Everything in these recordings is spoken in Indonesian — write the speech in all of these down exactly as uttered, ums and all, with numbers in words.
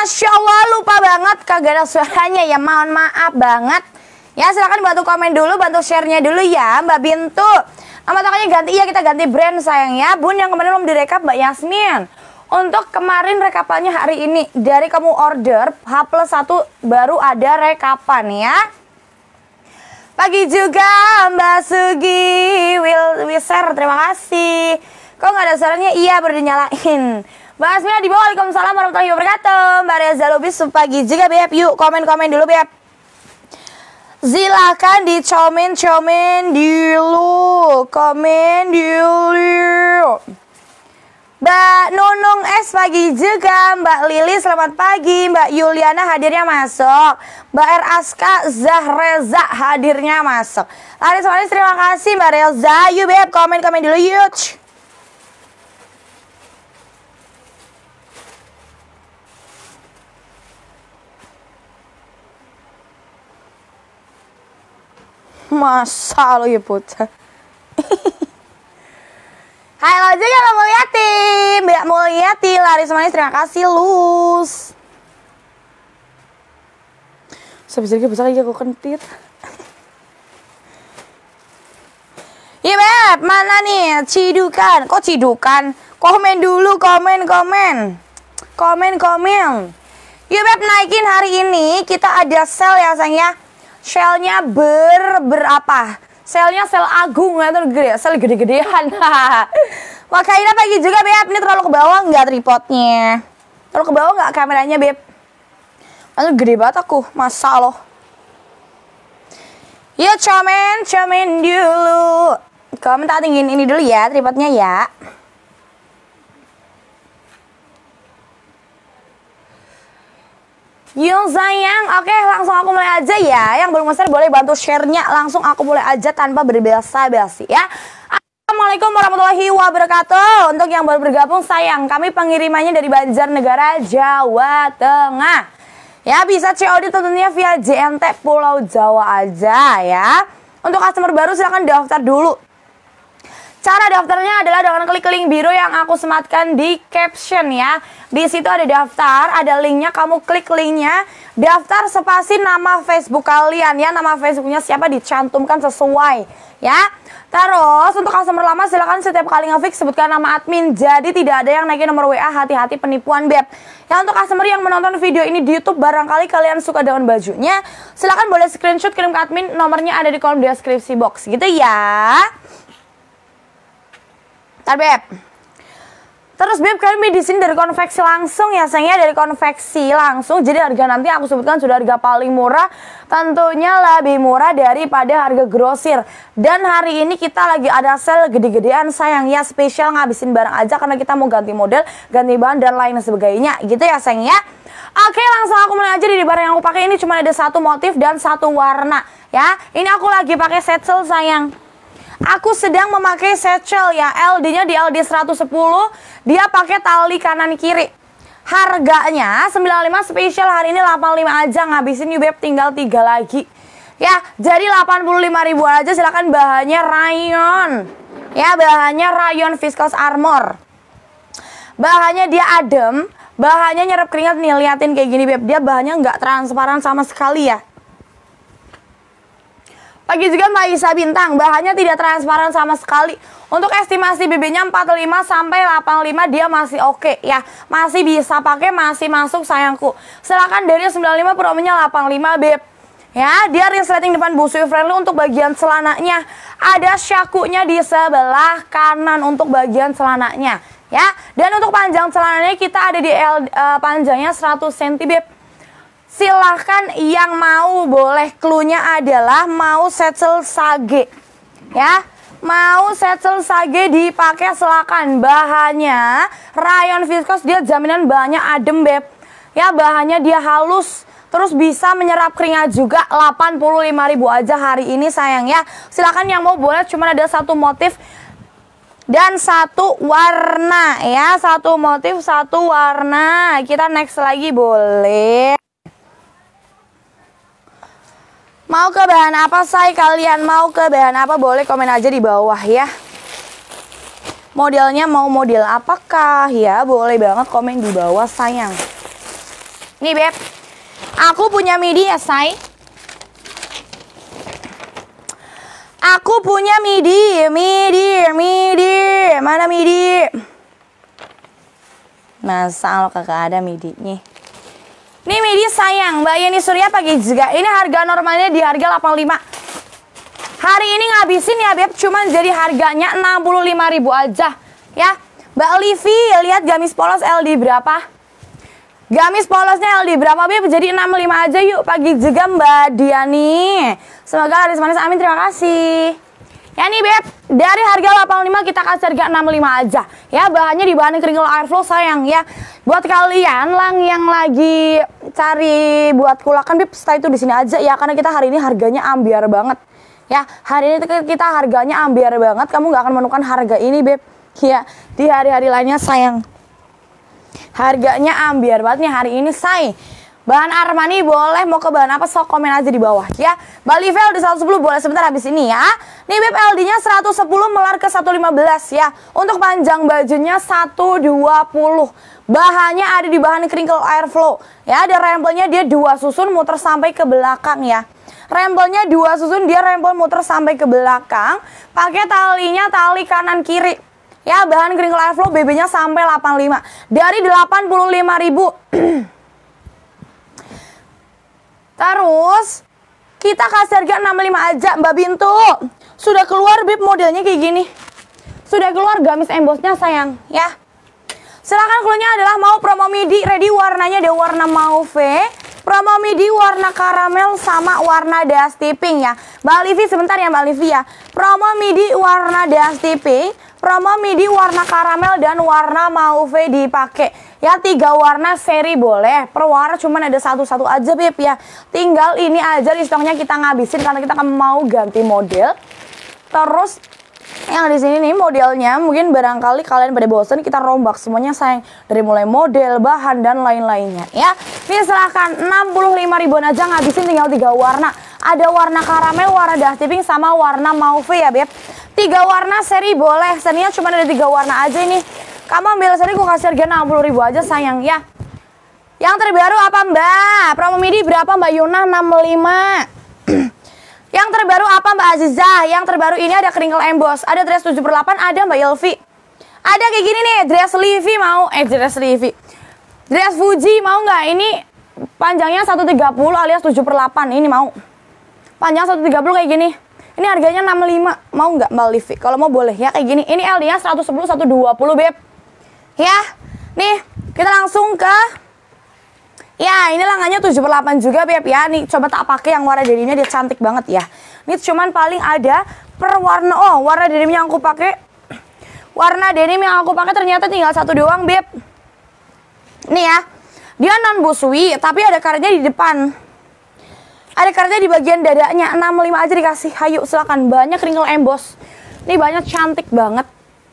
Masya Allah, lupa banget kagak ada suaranya ya, mohon maaf banget. Ya silahkan bantu komen dulu, bantu share-nya dulu ya Mbak Bintu. Nama tokonya ganti, iya kita ganti brand sayang ya. Bun yang kemarin belum direkap Mbak Yasmin. Untuk kemarin rekapannya hari ini, dari kamu order H plus satu baru ada rekapan ya. Pagi juga Mbak Sugi Will Wiser, terima kasih. Kok nggak ada suaranya? Iya baru dinyalain. Mbak Asmina di bawah, waalaikumsalam warahmatullahi wabarakatuh. Mbak Reza Lubis pagi juga Beb, yuk komen-komen dulu Beb. Silakan dicomen-comen dulu, komen dulu. Mbak Nunung S pagi juga, Mbak Lili selamat pagi, Mbak Yuliana hadirnya masuk, Mbak R Aska Zahreza hadirnya masuk. Laris Laris terima kasih Mbak Reza, yuk Beb komen-komen dulu yuk. Masa lo ya Putra. Halo juga Mbak Mulyati, Mbak Mulyati, Laris Manis terima kasih Lus. Sebisa lagi besar lagi aku kentit. Iya Beb, mana nih Cidukan? Kok Cidukan? Komen dulu, komen komen, komen komen. Iya Beb, naikin hari ini kita ada sale ya sayang ya. Shellnya ber berapa? Selnya sel agung ya tuh gede, sel gede-gedean. Makanya pagi juga Beb, ini terlalu ke bawah nggak tripodnya? Terlalu ke bawah nggak kameranya Beb? Aduh gede banget aku, masa loh. Yuk komen, komen dulu. Komen tak tinggiin ini dulu ya tripodnya ya. Yung sayang, oke langsung aku mulai aja ya. Yang belum share boleh bantu share-nya. Langsung aku mulai aja tanpa berbasa-basi ya. Assalamualaikum warahmatullahi wabarakatuh. Untuk yang baru bergabung sayang, kami pengirimannya dari Banjarnegara, Jawa Tengah. Ya bisa C O D tentunya via J N T Pulau Jawa aja ya. Untuk customer baru silahkan daftar dulu. Cara daftarnya adalah dengan klik link biru yang aku sematkan di caption ya. Di situ ada daftar, ada linknya, kamu klik linknya, daftar spasi nama Facebook kalian ya, nama Facebooknya siapa dicantumkan sesuai ya. Terus untuk customer lama silahkan setiap kali nge-fix sebutkan nama admin, jadi tidak ada yang naikin nomor W A, hati-hati penipuan Beb. Ya untuk customer yang menonton video ini di YouTube, barangkali kalian suka dengan bajunya, silahkan boleh screenshot kirim ke admin, nomornya ada di kolom deskripsi box gitu ya. Ntar Beb. Terus Beb kami di sini dari konveksi langsung ya sayangnya, dari konveksi langsung. Jadi harga nanti aku sebutkan sudah harga paling murah, tentunya lebih murah daripada harga grosir. Dan hari ini kita lagi ada sale gede-gedean sayang ya, spesial ngabisin barang aja karena kita mau ganti model, ganti bahan dan lain sebagainya gitu ya sayang ya. Oke langsung aku mulai aja. Di barang yang aku pakai ini cuma ada satu motif dan satu warna ya. Ini aku lagi pakai satchel sayang. Aku sedang memakai satchel ya, L D-nya di L D seratus sepuluh, dia pakai tali kanan kiri. Harganya sembilan puluh lima, spesial hari ini delapan puluh lima aja, ngabisin yuk Beb, tinggal tiga lagi. Ya, jadi delapan puluh lima ribu aja, silakan bahannya rayon. Ya, bahannya rayon viscose armor. Bahannya dia adem, bahannya nyerap keringat nih, liatin kayak gini Beb, dia bahannya nggak transparan sama sekali ya. Pagi juga Mbak Isa Bintang, bahannya tidak transparan sama sekali. Untuk estimasi B B-nya empat puluh lima sampai delapan puluh lima dia masih oke okay, ya. Masih bisa pakai, masih masuk sayangku. Silakan dari sembilan puluh lima promonya delapan puluh lima Beb. Ya, dia resleting depan busui friendly. Untuk bagian celananya ada syakunya di sebelah kanan untuk bagian celananya ya. Dan untuk panjang celananya kita ada di L, uh, panjangnya seratus sentimeter Beb. Silahkan yang mau, boleh, cluenya adalah mau satchel sage ya, mau satchel sage dipakai silakan. Bahannya rayon viscose, dia jaminan bahannya adem Beb ya, bahannya dia halus, terus bisa menyerap keringat juga. Delapan puluh lima ribu aja hari ini sayang ya. Silahkan yang mau, boleh, cuma ada satu motif dan satu warna ya, satu motif satu warna. Kita next lagi boleh. Mau ke bahan apa say? Kalian mau ke bahan apa? Boleh komen aja di bawah ya. Modelnya mau model apakah ya? Boleh banget komen di bawah sayang. Nih Beb, aku punya midi ya say. Aku punya midi, midi, midi. Mana midi? Masa lo kagak ada midinya. Nih midi sayang, Mbak Yeni Surya pakai juga. Ini harga normalnya di harga delapan puluh lima. Hari ini ngabisin ya Beb, cuman jadi harganya enam puluh lima ribu aja. Ya, Mbak Livi, lihat gamis polos L D berapa? Gamis polosnya L D berapa Beb? Jadi enam puluh lima aja yuk. Pagi juga Mbak Diani. Semoga laris manis, amin, terima kasih. Ya nih Beb, dari harga delapan puluh lima kita kasih harga enam puluh lima aja. Ya, bahannya di bahan crinkle airflow sayang ya. Buat kalian lang yang lagi cari buat kulakan Beb, stay itu di sini aja ya, karena kita hari ini harganya ambiar banget. Ya, hari ini kita harganya ambiar banget. Kamu nggak akan menemukan harga ini Beb. Ya, di hari-hari lainnya sayang. Harganya ambiar banget nih hari ini say. Bahan Armani boleh, mau ke bahan apa sok komen aja di bawah ya. Bali Vel di seratus sepuluh boleh sebentar habis ini ya. Nih Beb, L D-nya seratus sepuluh melar ke seratus lima belas ya. Untuk panjang bajunya seratus dua puluh. Bahannya ada di bahan crinkle airflow ya. Ada rempelnya, dia dua susun muter sampai ke belakang ya. Rempelnya dua susun, dia rempel muter sampai ke belakang. Pakai talinya tali kanan kiri. Ya, bahan crinkle airflow B B-nya sampai delapan puluh lima. Dari delapan puluh lima ribu. Terus kita kasih harga enam puluh lima aja Mbak Bintu. Sudah keluar Beb modelnya kayak gini. Sudah keluar gamis embossnya sayang ya. Silahkan cluenya adalah mau promo midi ready, warnanya ada warna mauve, promo midi warna karamel sama warna dusty pink ya. Mbak Livi sebentar ya Mbak Livi ya. Promo midi warna dusty pink, promo midi warna karamel dan warna mauve dipakai. Ya, tiga warna seri boleh. Per warna cuman ada satu-satu aja Beb ya. Tinggal ini aja di stoknya kita ngabisin karena kita akan mau ganti model. Terus yang di sini nih modelnya mungkin barangkali kalian pada bosan, kita rombak semuanya sayang, dari mulai model, bahan dan lain-lainnya ya. Ini silahkan enam puluh lima ribuan aja ngabisin tinggal tiga warna. Ada warna karamel, warna dusty pink sama warna mauve ya Beb. Tiga warna seri boleh. Serinya cuma ada tiga warna aja ini. Kamu ambil seri gue kasih harga enam puluh ribu aja sayang ya. Yang terbaru apa Mbak? Promo midi berapa Mbak Yuna? enam puluh lima. Yang terbaru apa Mbak Aziza? Yang terbaru ini ada crinkle emboss, ada dress tujuh per delapan, ada Mbak Yelvi. Ada kayak gini nih, dress Livi mau, eh dress Livi. Dress Fuji mau nggak? Ini panjangnya seratus tiga puluh alias tujuh per delapan, ini mau. Panjang seratus tiga puluh kayak gini. Ini harganya enam puluh lima, mau nggak Mbak Livi? Kalau mau boleh ya kayak gini. Ini L D-nya seratus sepuluh, seratus dua puluh Beb. Ya, nih kita langsung ke, ya ini lengannya tujuh per delapan juga Beb ya. Nih coba tak pakai yang warna denimnya, dia cantik banget ya. Ini cuman paling ada per warna, oh warna denim yang aku pakai. Warna denim yang aku pakai ternyata tinggal satu doang Beb. Nih ya, dia non busui tapi ada karetnya di depan. Ada karetnya di bagian dadanya. Enam puluh lima aja dikasih. Hayu silakan, banyak crinkle emboss. Nih banyak, cantik banget.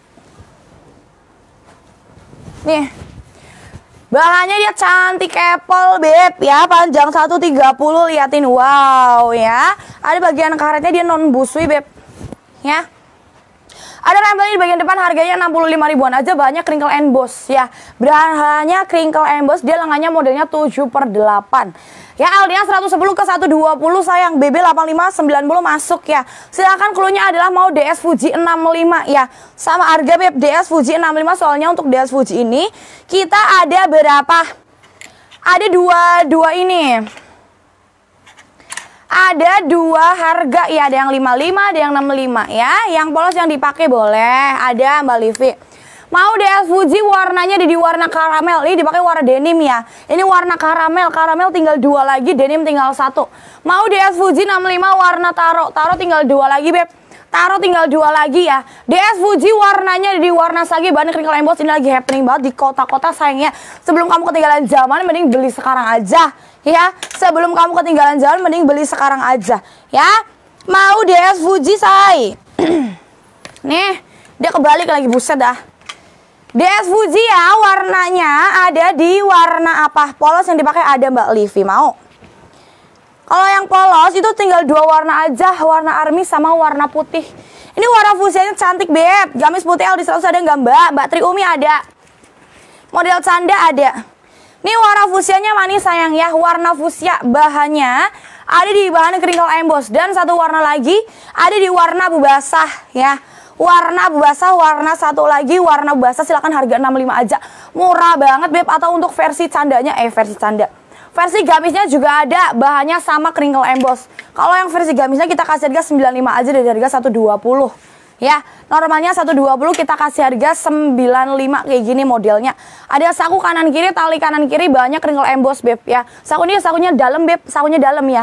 Nih bahannya dia cantik apple Beb ya. Panjang seratus tiga puluh, liatin, wow ya. Ada bagian karetnya, dia non busui Beb ya. Ada rempelnya di bagian depan, harganya enam puluh lima ribuan aja. Banyak crinkle emboss ya. Bahannya crinkle emboss, dia lengannya modelnya tujuh per delapan. Ya, L D-nya seratus sepuluh ke seratus dua puluh sayang. B B delapan puluh lima, sembilan puluh masuk ya. Silakan cluenya adalah mau D S Fuji enam puluh lima ya. Sama harga Beb, D S Fuji enam puluh lima, soalnya untuk D S Fuji ini kita ada berapa? Ada dua dua ini. Ada dua harga ya, ada yang lima puluh lima, ada yang enam puluh lima ya. Yang polos yang dipakai boleh, ada Mbak Livi. Mau D S Fuji warnanya di warna karamel, ini dipakai warna denim ya. Ini warna karamel, karamel tinggal dua lagi, denim tinggal satu. Mau D S Fuji enam puluh lima warna taro, taro tinggal dua lagi Beb. Taro tinggal dua lagi ya. D S Fuji warnanya di warna sage, bahan crinkle emboss, ini lagi happening banget di kota-kota sayangnya. Sebelum kamu ketinggalan zaman, mending beli sekarang aja ya. Sebelum kamu ketinggalan zaman, mending beli sekarang aja ya. Mau D S Fuji say. Nih, dia kebalik lagi, buset dah. D S Fuji ya, warnanya ada di warna apa? Polos yang dipakai ada Mbak Livi, mau? Kalau yang polos itu tinggal dua warna aja, warna army sama warna putih. Ini warna fusianya cantik Beb. Gamis putih L di seratus ada nggak Mbak? Mbak Triumi ada. Model canda ada. Nih warna fusianya manis sayang ya. Warna fusia bahannya ada di bahan crinkle emboss. Dan satu warna lagi ada di warna abu basah ya. Warna abu basah, warna satu lagi warna abu basah, silahkan harga enam puluh lima aja. Murah banget beb. Atau untuk versi candanya, eh versi canda, versi gamisnya juga ada, bahannya sama crinkle emboss. Kalau yang versi gamisnya kita kasih harga sembilan puluh lima aja dari harga seratus dua puluh. Ya, normalnya seratus dua puluh, kita kasih harga sembilan puluh lima kayak gini modelnya. Ada saku kanan kiri, tali kanan kiri, banyak crinkle emboss beb ya. Saku ini sakunya dalam beb, sakunya dalam ya.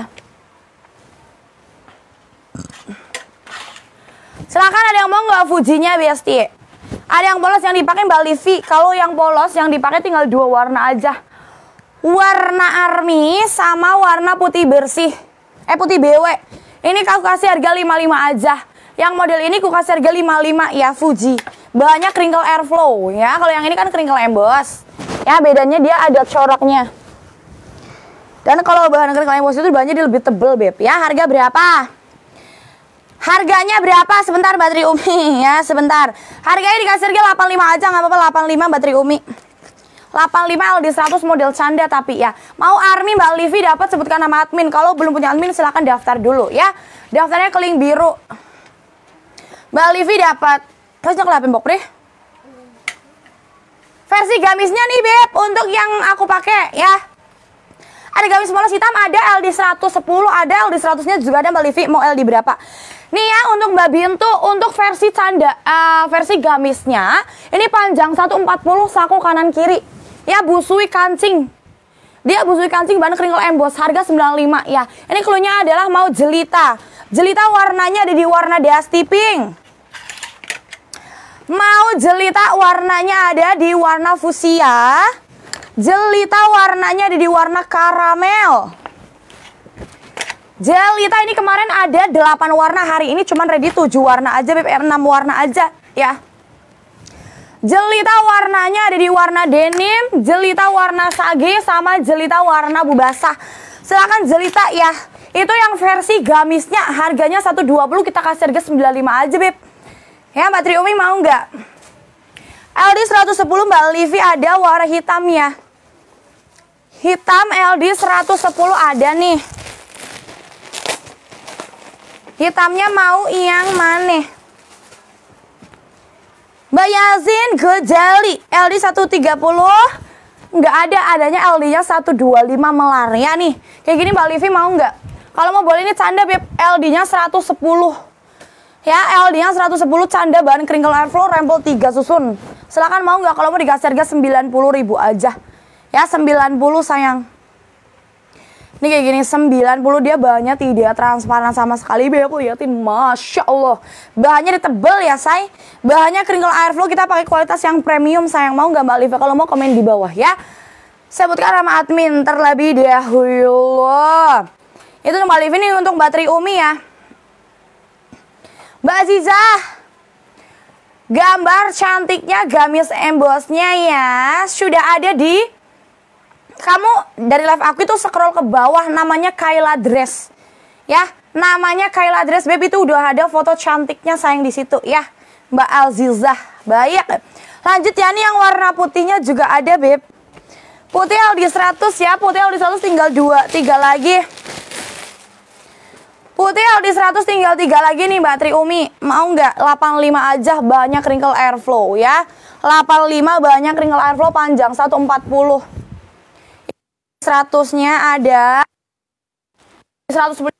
Silahkan ada yang mau nggak Fujinya Besti? Ada yang polos yang dipakai Mbak Livi. Kalau yang polos yang dipakai tinggal dua warna aja. Warna army sama warna putih bersih. Eh putih B W. Ini aku kasih harga lima puluh lima aja. Yang model ini aku kasih harga lima puluh lima ya Fuji. Bahannya crinkle airflow ya. Kalau yang ini kan crinkle emboss. Ya bedanya dia ada coraknya. Dan kalau bahan crinkle emboss itu bahannya dia lebih tebel beb. Ya harga berapa? Harganya berapa? Sebentar Mbak Tri Umi ya sebentar. Harganya dikasih harga delapan puluh lima aja nggak apa-apa, delapan puluh lima Mbak Tri Umi. delapan puluh lima L D seratus model canda tapi ya. Mau army Mbak Livi dapat sebutkan nama admin. Kalau belum punya admin silahkan daftar dulu ya. Daftarnya ke link biru. Mbak Livi dapat. Terus kelapin Bok Pri. Versi gamisnya nih beb, untuk yang aku pakai ya. Ada gamis polos hitam, ada L D seratus sepuluh, ada L D seratus-nya juga ada Mbak Livi. Mau L D berapa? Nih ya untuk Mbak Bintu, untuk versi canda, uh, versi gamisnya ini panjang seratus empat puluh, saku kanan kiri. Ya busui kancing. Dia busui kancing bahan crinkle emboss, harga sembilan puluh lima ya. Ini cluenya adalah mau jelita. Jelita warnanya ada di warna dusty pink. Mau jelita warnanya ada di warna fusia. Jelita warnanya ada di warna karamel. Jelita ini kemarin ada delapan warna, hari ini cuman ready tujuh warna aja, B P R enam warna aja ya. Jelita warnanya ada di warna denim, jelita warna sage, sama jelita warna abu basah. Silahkan jelita ya. Itu yang versi gamisnya harganya seratus dua puluh, kita kasih harga sembilan puluh lima aja beb. Ya Mbak Tri Umi mau nggak? L D seratus sepuluh Mbak Livi ada warna hitam ya. Hitam L D seratus sepuluh ada nih. Hitamnya mau yang mana? Mbak Yazin Gejali L D seratus tiga puluh. Nggak ada, adanya L D-nya seratus dua puluh lima Melaria nih. Kayak gini Mbak Livi mau nggak? Kalau mau boleh ini canda beb, L D-nya seratus sepuluh. Ya, L D-nya seratus sepuluh canda bahan crinkle airflow rempel tiga susun. Silahkan mau nggak? Kalau mau dikasih harga sembilan puluh ribu aja. Ya, sembilan puluh sayang. Ini kayak gini, sembilan puluh, dia bahannya tidak transparan sama sekali. Beb, liatin, Masya Allah. Bahannya ditebel ya, say. Bahannya crinkle airflow, kita pakai kualitas yang premium, sayang. Mau nggak Mbak Liva? Kalau mau komen di bawah ya. Sebutkan nama admin terlebih dahulu. Itu Mbak Livi nih untuk Mbak Tri Umi ya. Mbak Aziza, gambar cantiknya gamis embossnya ya sudah ada di, kamu dari live aku itu scroll ke bawah, namanya Kayla Dress ya, namanya Kayla Dress beb, itu udah ada foto cantiknya sayang di situ ya Mbak Alzizah. Baik, lanjut ya, nih yang warna putihnya juga ada beb, putih L D seratus ya, putih L D seratus tinggal dua tiga lagi. Putih L D seratus tinggal tiga lagi nih Mbak Tri Umi. Mau nggak? delapan puluh lima aja, banyak crinkle airflow ya. delapan puluh lima banyak crinkle airflow panjang seratus empat puluh. seratusnya ada seratus sepuluh.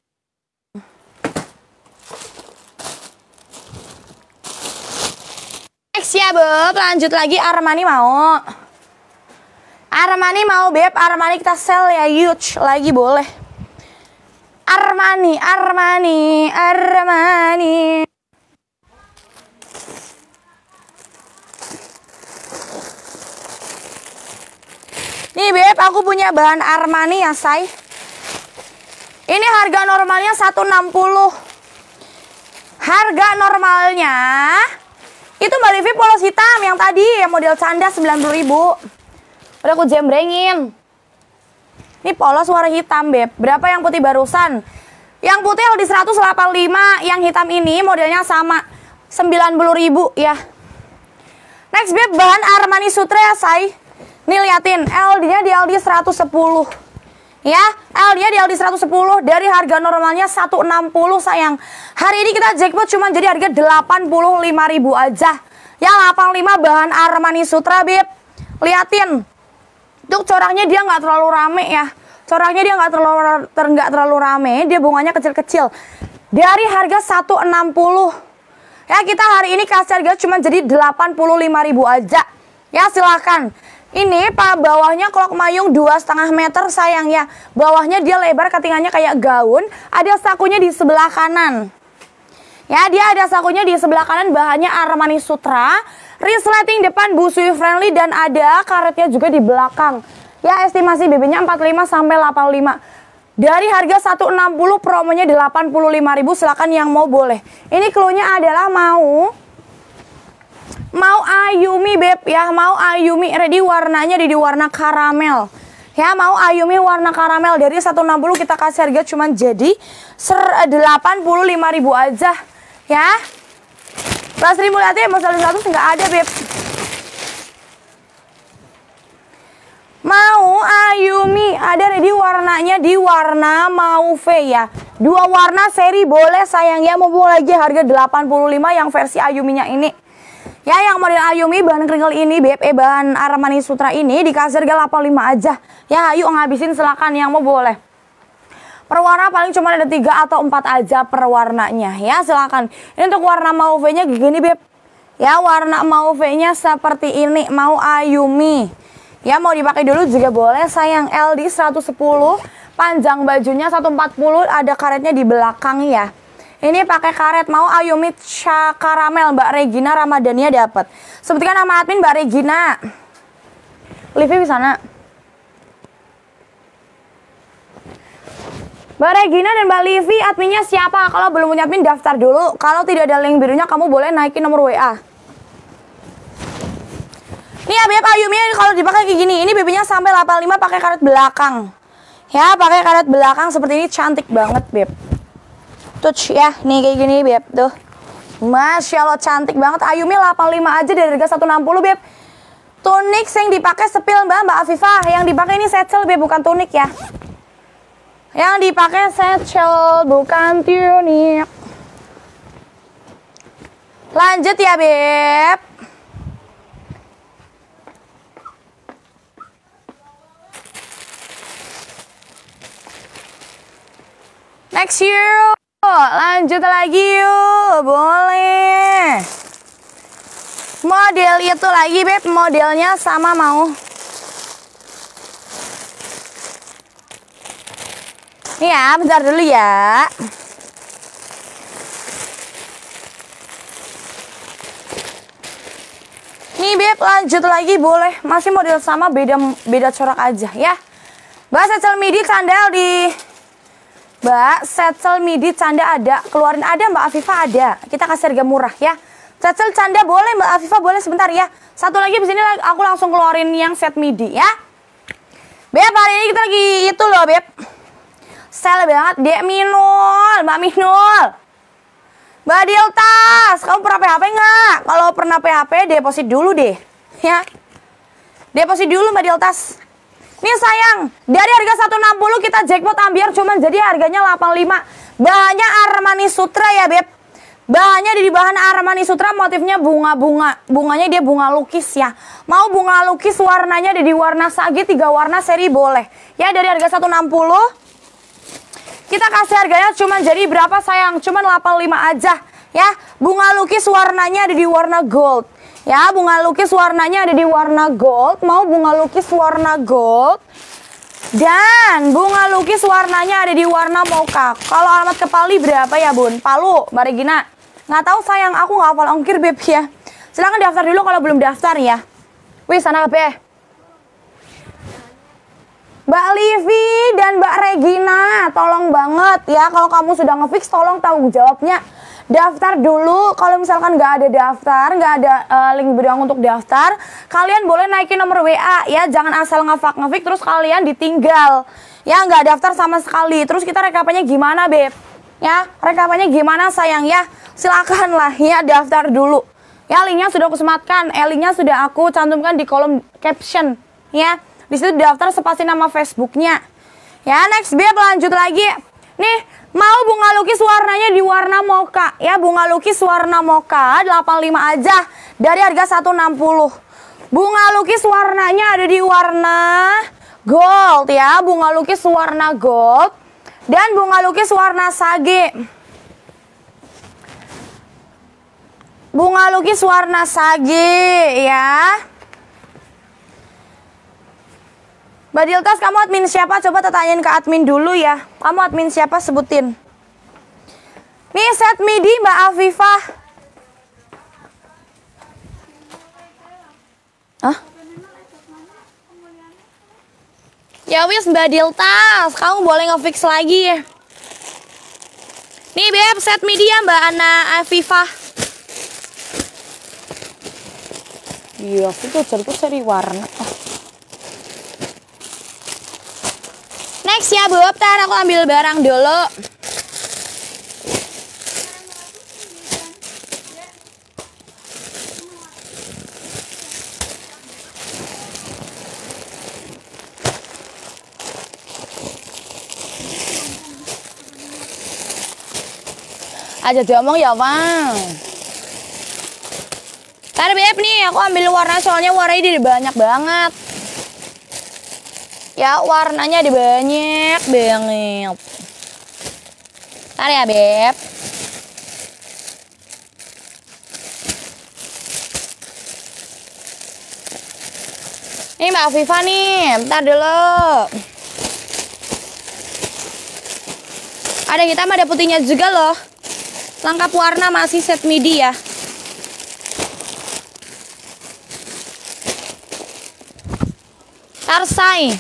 Next ya beb, lanjut lagi Armani mau. Armani mau beb, Armani kita sell ya, huge lagi boleh. Armani, Armani, Armani. Nih beb, aku punya bahan Armani ya say. Ini harga normalnya seratus enam puluh. Harga normalnya itu Mbak Livi polos hitam yang tadi, yang model canda sembilan puluh ribu. Udah aku jembrengin. Ini polos warna hitam beb. Berapa yang putih barusan? Yang putih L D seratus delapan puluh lima, yang hitam ini modelnya sama sembilan puluh ribu ya. Next beb, bahan Armani Sutra ya say. Nih liatin, L D-nya di L D seratus sepuluh. Ya, L D-nya di L D seratus sepuluh dari harga normalnya seratus enam puluh sayang. Hari ini kita jackpot cuma jadi harga delapan puluh lima ribu aja. Ya, delapan puluh lima bahan Armani Sutra, Beb. Liatin. Untuk coraknya dia nggak terlalu rame ya. Coraknya dia nggak terlalu ter, nggak terlalu rame, dia bunganya kecil-kecil. Dari harga seratus enam puluh. Ya, kita hari ini kasih harga cuma jadi delapan puluh lima ribu aja. Ya, silakan. Ini pak bawahnya kolok mayung dua setengah meter sayang ya. Bawahnya dia lebar, ketinggiannya kayak gaun. Ada sakunya di sebelah kanan. Ya, dia ada sakunya di sebelah kanan, bahannya Armani Sutra. Resleting depan busui friendly dan ada karetnya juga di belakang. Ya, estimasi B B-nya empat puluh lima sampai delapan puluh lima. Dari harga seratus enam puluh, promonya delapan puluh lima ribu, silakan yang mau boleh. Ini clue-nya adalah mau Mau Ayumi Beb ya, mau Ayumi ready warnanya di warna karamel. Ya, mau Ayumi warna karamel dari seratus enam puluh kita kasih harga cuman jadi delapan puluh lima ribu aja ya. Kelas ribu lihatnya mau seratus nggak ada Beb. Mau Ayumi ada ready warnanya di warna mauve ya. Dua warna seri boleh sayang ya, mumpung lagi harga delapan puluh lima yang versi Ayuminya ini. Ya, yang model Ayumi bahan kringel ini B F E bahan Armani Sutra ini dikasih harga delapan puluh lima aja. Ya, ayo ngabisin silakan yang mau boleh. Per warna paling cuma ada tiga atau empat aja per warnanya ya, silakan. Ini untuk warna mauve-nya gini B F. Ya, warna mauve-nya seperti ini, mau Ayumi. Ya, mau dipakai dulu juga boleh sayang. L D seratus sepuluh, panjang bajunya seratus empat puluh, ada karetnya di belakang ya. Ini pakai karet, mau Ayumi Karamel Mbak Regina Ramadhania dapat. Sebutkan nama admin Mbak Regina. Livi di sana. Mbak Regina dan Mbak Livi adminnya siapa? Kalau belum punya admin daftar dulu. Kalau tidak ada link birunya kamu boleh naikin nomor W A. Nih ya Beb, Ayumi kalau dipakai kayak gini. Ini B B-nya sampai delapan puluh lima pakai karet belakang. Ya, pakai karet belakang seperti ini, cantik banget Beb. Touch ya, nih kayak gini Beb, tuh. Masya Allah cantik banget. Ayumi delapan puluh lima aja dari harga seratus enam puluh Beb. Tunik yang dipakai sepil Mbak, Mbak Afifah. Yang dipakai ini satchel Beb, bukan tunik ya. Yang dipakai satchel, bukan tunik. Lanjut ya Beb. Next yuk. Lanjut lagi yuk, boleh. Model itu lagi Beb, modelnya sama mau. Ya, bentar dulu ya. Nih Beb, lanjut lagi boleh. Masih model sama, beda beda corak aja ya. Mbak satchel midi sandal di Mbak, satchel midi canda ada, keluarin ada Mbak Afifah ada. Kita kasih harga murah ya. Satchel canda boleh Mbak Afifah, boleh sebentar ya. Satu lagi di sini aku langsung keluarin yang set midi ya. Beb, hari ini kita lagi itu loh Beb. Sale banget, Dek Minul, Mbak Minul. Mbak Diltas, kamu pernah P H P nggak? Kalau pernah P H P deposit dulu deh ya. Deposit dulu Mbak Diltas. Nih sayang, dari harga seratus enam puluh kita jackpot ambiar cuman jadi harganya delapan puluh lima. Bahannya Armani Sutra ya Beb. Bahannya di bahan Armani Sutra, motifnya bunga-bunga. Bunganya dia bunga lukis ya. Mau bunga lukis warnanya ada di warna sage, tiga warna seri boleh. Ya, dari harga seratus enam puluh kita kasih harganya cuman jadi berapa sayang? Cuman delapan puluh lima aja ya. Bunga lukis warnanya ada di warna gold. Ya, bunga lukis warnanya ada di warna gold. Mau bunga lukis warna gold. Dan bunga lukis warnanya ada di warna mocha. Kalau alamat ke Pali berapa ya Bun? Palu, Mbak Regina. Nggak tahu sayang, aku nggak hafal ongkir Beb ya. Silahkan daftar dulu kalau belum daftar ya. Wih, sana Beb. Mbak Livi dan Mbak Regina, tolong banget ya. Kalau kamu sudah ngefix, tolong tanggung jawabnya. Daftar dulu. Kalau misalkan nggak ada daftar, nggak ada uh, link bilang untuk daftar, kalian boleh naikin nomor W A ya. Jangan asal ngefak ngefik terus kalian ditinggal ya, nggak daftar sama sekali. Terus kita rekapannya gimana Beb ya, rekapannya gimana sayang ya. Silakan lah ya, daftar dulu ya. Linknya sudah aku sematkan, eh, linknya sudah aku cantumkan di kolom caption ya. Di situ daftar sepasi nama Facebooknya. Ya, next Beb lanjut lagi. Nih, mau bunga lukis warnanya di warna mocha. Ya, bunga lukis warna mocha delapan puluh lima aja dari harga seratus enam puluh. Bunga lukis warnanya ada di warna gold ya. Bunga lukis warna gold dan bunga lukis warna sage. Bunga lukis warna sage ya. Mbak Diltas, kamu admin siapa? Coba tanyain ke admin dulu ya. Kamu admin siapa? Sebutin. Nih set midi Mbak Afifah. Hah? Ya wis Mbak Diltas, kamu boleh ngefix lagi. Nih Beb, set midi ya Mbak Ana Afifah. Iya, aku tuh cari warna. Oh. Next ya Bu, bentar aku ambil barang dulu. Aja diomong ya Bang. Ntar Beb nih, aku ambil warna soalnya warnanya banyak banget. Ya warnanya ada banyak banget. Ntar ya Beb. Ini Mbak Afifah nih, bentar dulu. Ada hitam ada putihnya juga loh. Lengkap warna masih set midi ya. Tarsai.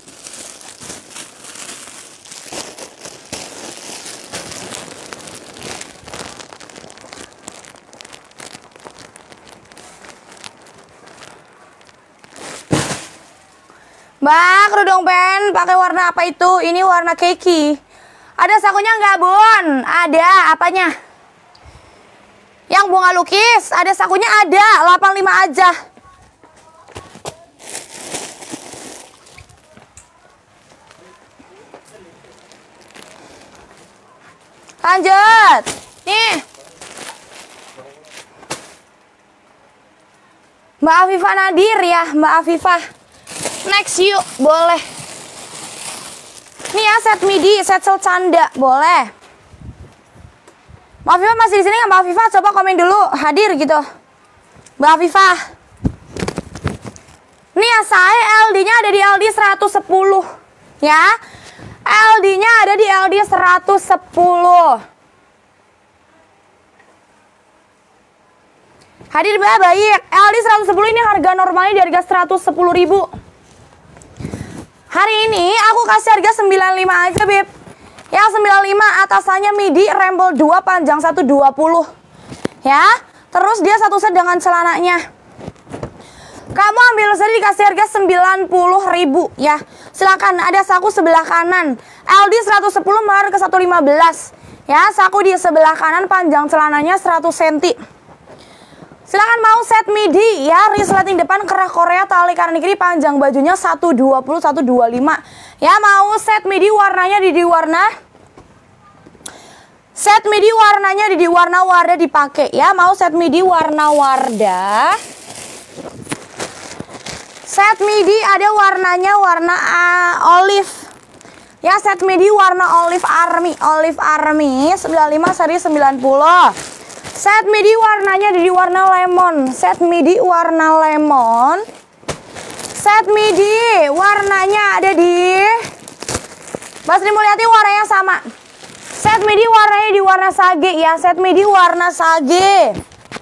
Mbak, kerudung pen pakai warna apa itu? Ini warna keki. Ada sakunya nggak Bun? Ada, apanya? Yang bunga lukis, ada sakunya ada, delapan puluh lima aja. Lanjut. Nih. Mbak Afifah Nadir ya, Mbak Afifah. Next yuk, boleh. Nih ya set midi, set selcanda, boleh. Mbak Afifah masih di sini nggak Mbak Afifah? Coba komen dulu, hadir gitu. Mbak Afifah. Nih ya saya L D-nya ada di L D seratus sepuluh. Ya. L D-nya ada di L D seratus sepuluh. Hadir Mbak, baik. L D seratus sepuluh ini harga normalnya di harga seratus sepuluh ribu. Hari ini aku kasih harga sembilan puluh lima aja, Beb. Yang sembilan puluh lima atasannya midi rembel dua panjang seratus dua puluh. Ya. Terus dia satu set dengan celananya. Kamu ambil sendiri dikasih harga sembilan puluh ribu ya. Silakan, ada saku sebelah kanan. L D seratus sepuluh malah ke seratus lima belas. Ya, saku di sebelah kanan panjang celananya seratus sentimeter. Silakan mau set midi ya, resleting depan kerah Korea tali kanan kiri panjang bajunya seratus dua puluh seratus dua puluh lima. Ya, mau set midi warnanya di di warna Set midi warnanya di di warna Wardah dipakai ya. Mau set midi warna Wardah. Set midi ada warnanya warna uh, olive. Ya, set midi warna olive army, olive army sembilan puluh lima seri sembilan puluh. Set midi warnanya di warna lemon. Set midi warna lemon. Set midi warnanya ada di Mbak Sri Mulyati, warnanya sama. Set midi warnanya di warna sage ya. Set midi warna sage.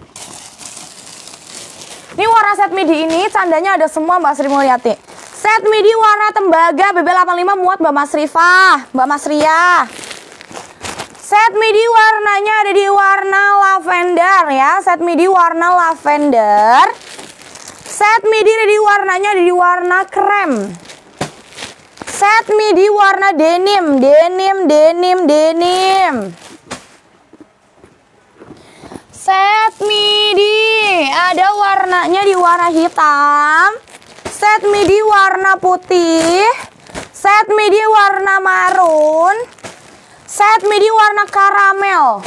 Ini warna set midi ini candanya ada semua Mbak Sri Mulyati. Set midi warna tembaga B B delapan puluh lima muat Mbak Mas Rifah, Mbak Mas Ria. Set midi warnanya ada di warna lavender ya. Set midi warna lavender. Set midi ada di warnanya ada di warna krem. Set midi warna denim, denim, denim, denim. Set midi ada warnanya di warna hitam. set midi warna putih, set midi warna marun, set midi warna karamel.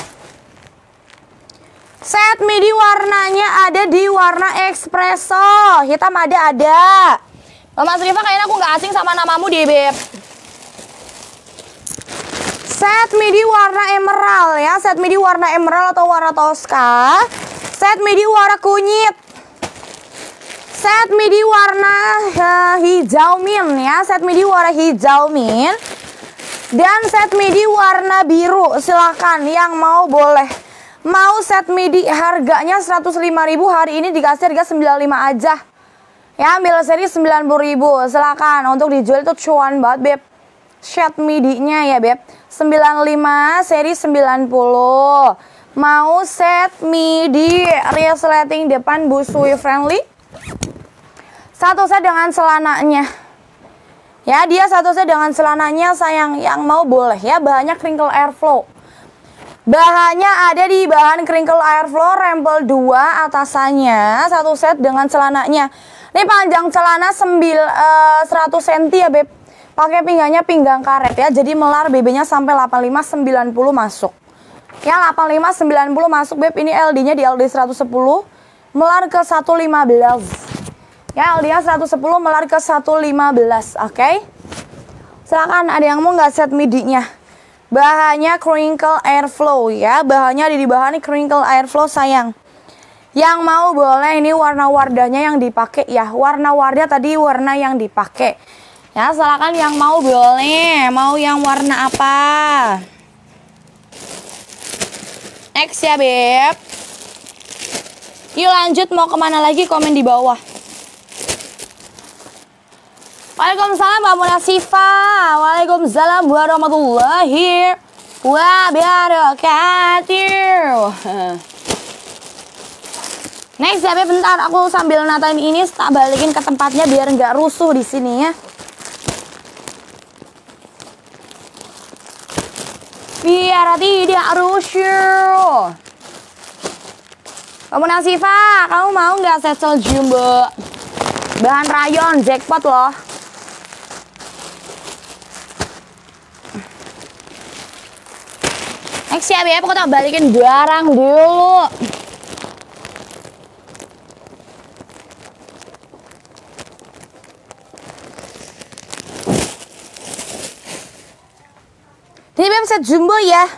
Set midi warnanya ada di warna espresso. Hitam ada ada. Mas Riva, kayaknya aku nggak asing sama namamu deh, Beb. Set midi warna emerald ya, set midi warna emerald atau warna Tosca. Set midi warna kunyit. Set midi warna uh, hijau min ya, set midi warna hijau min. Dan set midi warna biru, silakan yang mau boleh. Mau set midi harganya seratus lima ribu, hari ini dikasih harga sembilan puluh lima aja. Ya, ambil seri sembilan puluh ribu, silakan. Untuk dijual itu cuan banget, Beb. Set midinya ya, Beb. sembilan puluh lima seri sembilan puluh. Mau set midi resleting depan busui friendly. Satu set dengan celananya. Ya, dia satu set dengan celananya, sayang. Yang mau boleh ya, bahannya crinkle airflow. Bahannya ada di bahan crinkle airflow rempel dua atasannya, satu set dengan celananya. Ini panjang celana sembil uh, seratus sentimeter ya, Beb. Pakai pinggangnya pinggang karet ya. Jadi melar B B-nya sampai delapan puluh lima sembilan puluh masuk. Ya, delapan puluh lima sembilan puluh masuk, Beb. Ini L D-nya di L D seratus sepuluh melar ke seratus lima belas. Ya, L D-nya seratus sepuluh melar ke seratus lima belas, oke? Okay? Silakan, ada yang mau nggak set midinya? Bahannya crinkle airflow ya. Bahannya ada di bahan crinkle airflow, sayang. Yang mau boleh, ini warna wardanya yang dipakai ya. Warna warda tadi warna yang dipakai. Ya, silakan yang mau boleh. Mau yang warna apa? Next ya, Beb. Yuk lanjut, mau kemana lagi? Komen di bawah. Waalaikumsalam Mbak Munasifa. Waalaikumsalam warahmatullahi wabarakatuh. Next ya, Beb. Bentar, aku sambil natain ini tak balikin ke tempatnya biar nggak rusuh di sini ya. Biar tidak rusuh. Mbak Munasifa, kamu mau nggak setsel jumbo? Bahan rayon, jackpot loh. Next ya, Beb, aku tak balikin barang dulu. Ini, Beb, set jumbo ya.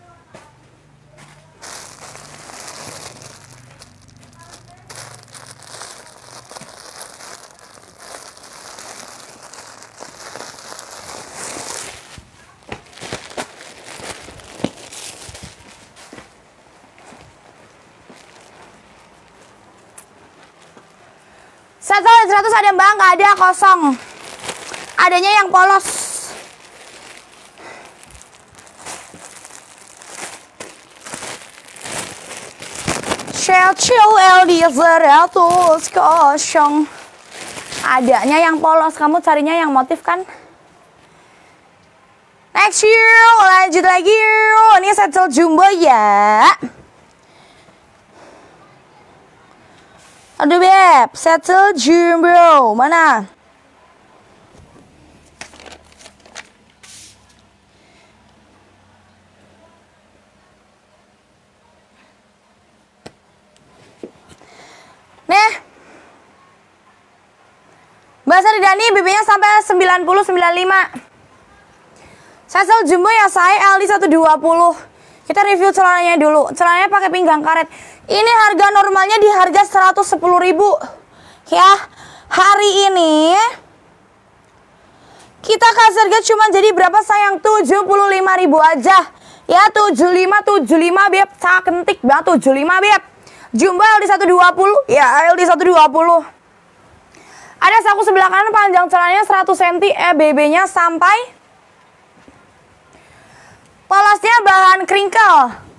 Satu seratus ada Mbak, nggak ada, kosong. Adanya yang polos. Shell chill L D seratus kosong. Adanya yang polos, kamu carinya yang motif kan? Next yuk, lanjut lagi yuk. Ini setsel jumbo ya. Aduh, Beb, setsel jumbo mana? Nih, Mbak Saridani, B B-nya sampai sembilan puluh sembilan puluh lima. Setsel jumbo ya, saya L D seratus dua puluh. Kita review celananya dulu. Celananya pakai pinggang karet. Ini harga normalnya di harga seratus sepuluh ribu. Ya, hari ini kita kasih harga cuma jadi berapa, sayang? tujuh puluh lima ribu aja. Ya, tujuh puluh lima, tujuh puluh lima, Beb. Cantik banget, tujuh puluh lima, Beb. Jumbo L D seratus dua puluh. Ya, L D seratus dua puluh. Ada saku sebelah kanan, panjang celananya seratus sentimeter. Eh, B B-nya sampai. Polosnya bahan crinkle.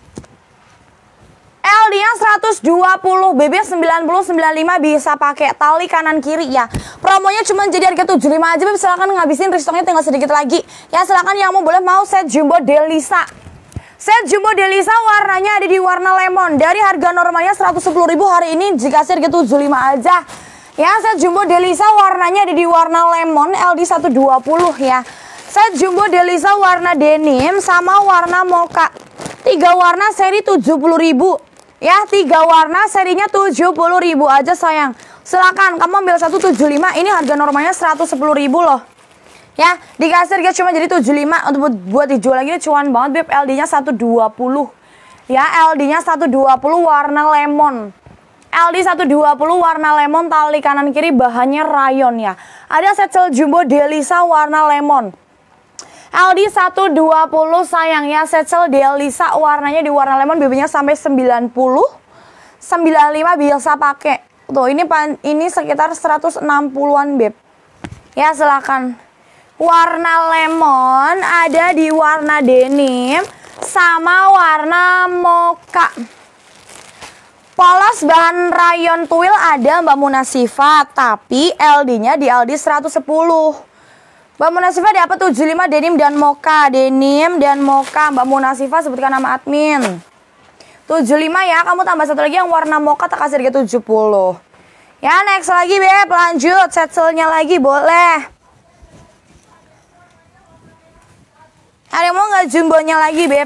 L D-nya seratus dua puluh, B B sembilan puluh sembilan puluh lima, bisa pakai tali kanan kiri ya. Promonya cuma jadi harga tujuh puluh lima aja, Beb. Silakan ngabisin, restoknya tinggal sedikit lagi. Ya, silakan yang mau boleh mau set jumbo Delisa. Set jumbo Delisa warnanya ada di warna lemon. Dari harga normalnya seratus sepuluh ribu, hari ini dikasih harga tujuh puluh lima aja. Ya, set jumbo Delisa warnanya ada di warna lemon L D seratus dua puluh ya. Set jumbo Delisa warna denim sama warna mocha. Tiga warna seri tujuh puluh ribu. Ya, tiga warna serinya tujuh puluh ribu aja sayang. Silakan kamu ambil satu tujuh puluh lima. Ini harga normalnya seratus sepuluh ribu loh. Ya, dikasih harga cuma jadi tujuh puluh lima. Untuk buat dijual lagi ini cuan banget beb. L D-nya seratus dua puluh. Ya, L D-nya seratus dua puluh warna lemon. L D seratus dua puluh warna lemon, tali kanan kiri bahannya rayon ya. Ada set jumbo Delisa warna lemon. L D seratus dua puluh sayang ya, set Delisa warnanya di warna lemon, B B-nya sampai sembilan puluh. sembilan puluh lima bisa pakai. Tuh, ini ini sekitar seratus enam puluhan beb. Ya, silakan. Warna lemon ada di warna denim sama warna mocha. Polos bahan rayon tuil ada Mbak Munasifah, tapi L D-nya di L D seratus sepuluh. Mbak Munasifah dapat tujuh puluh lima denim dan mocha, denim dan mocha. Mbak Munasifah sebutkan nama admin. tujuh puluh lima ya, kamu tambah satu lagi yang warna mocha tak kasih harga tujuh puluh. Ya, next lagi beb, lanjut setselnya lagi boleh. Ada yang mau nggak jumbonya lagi beb?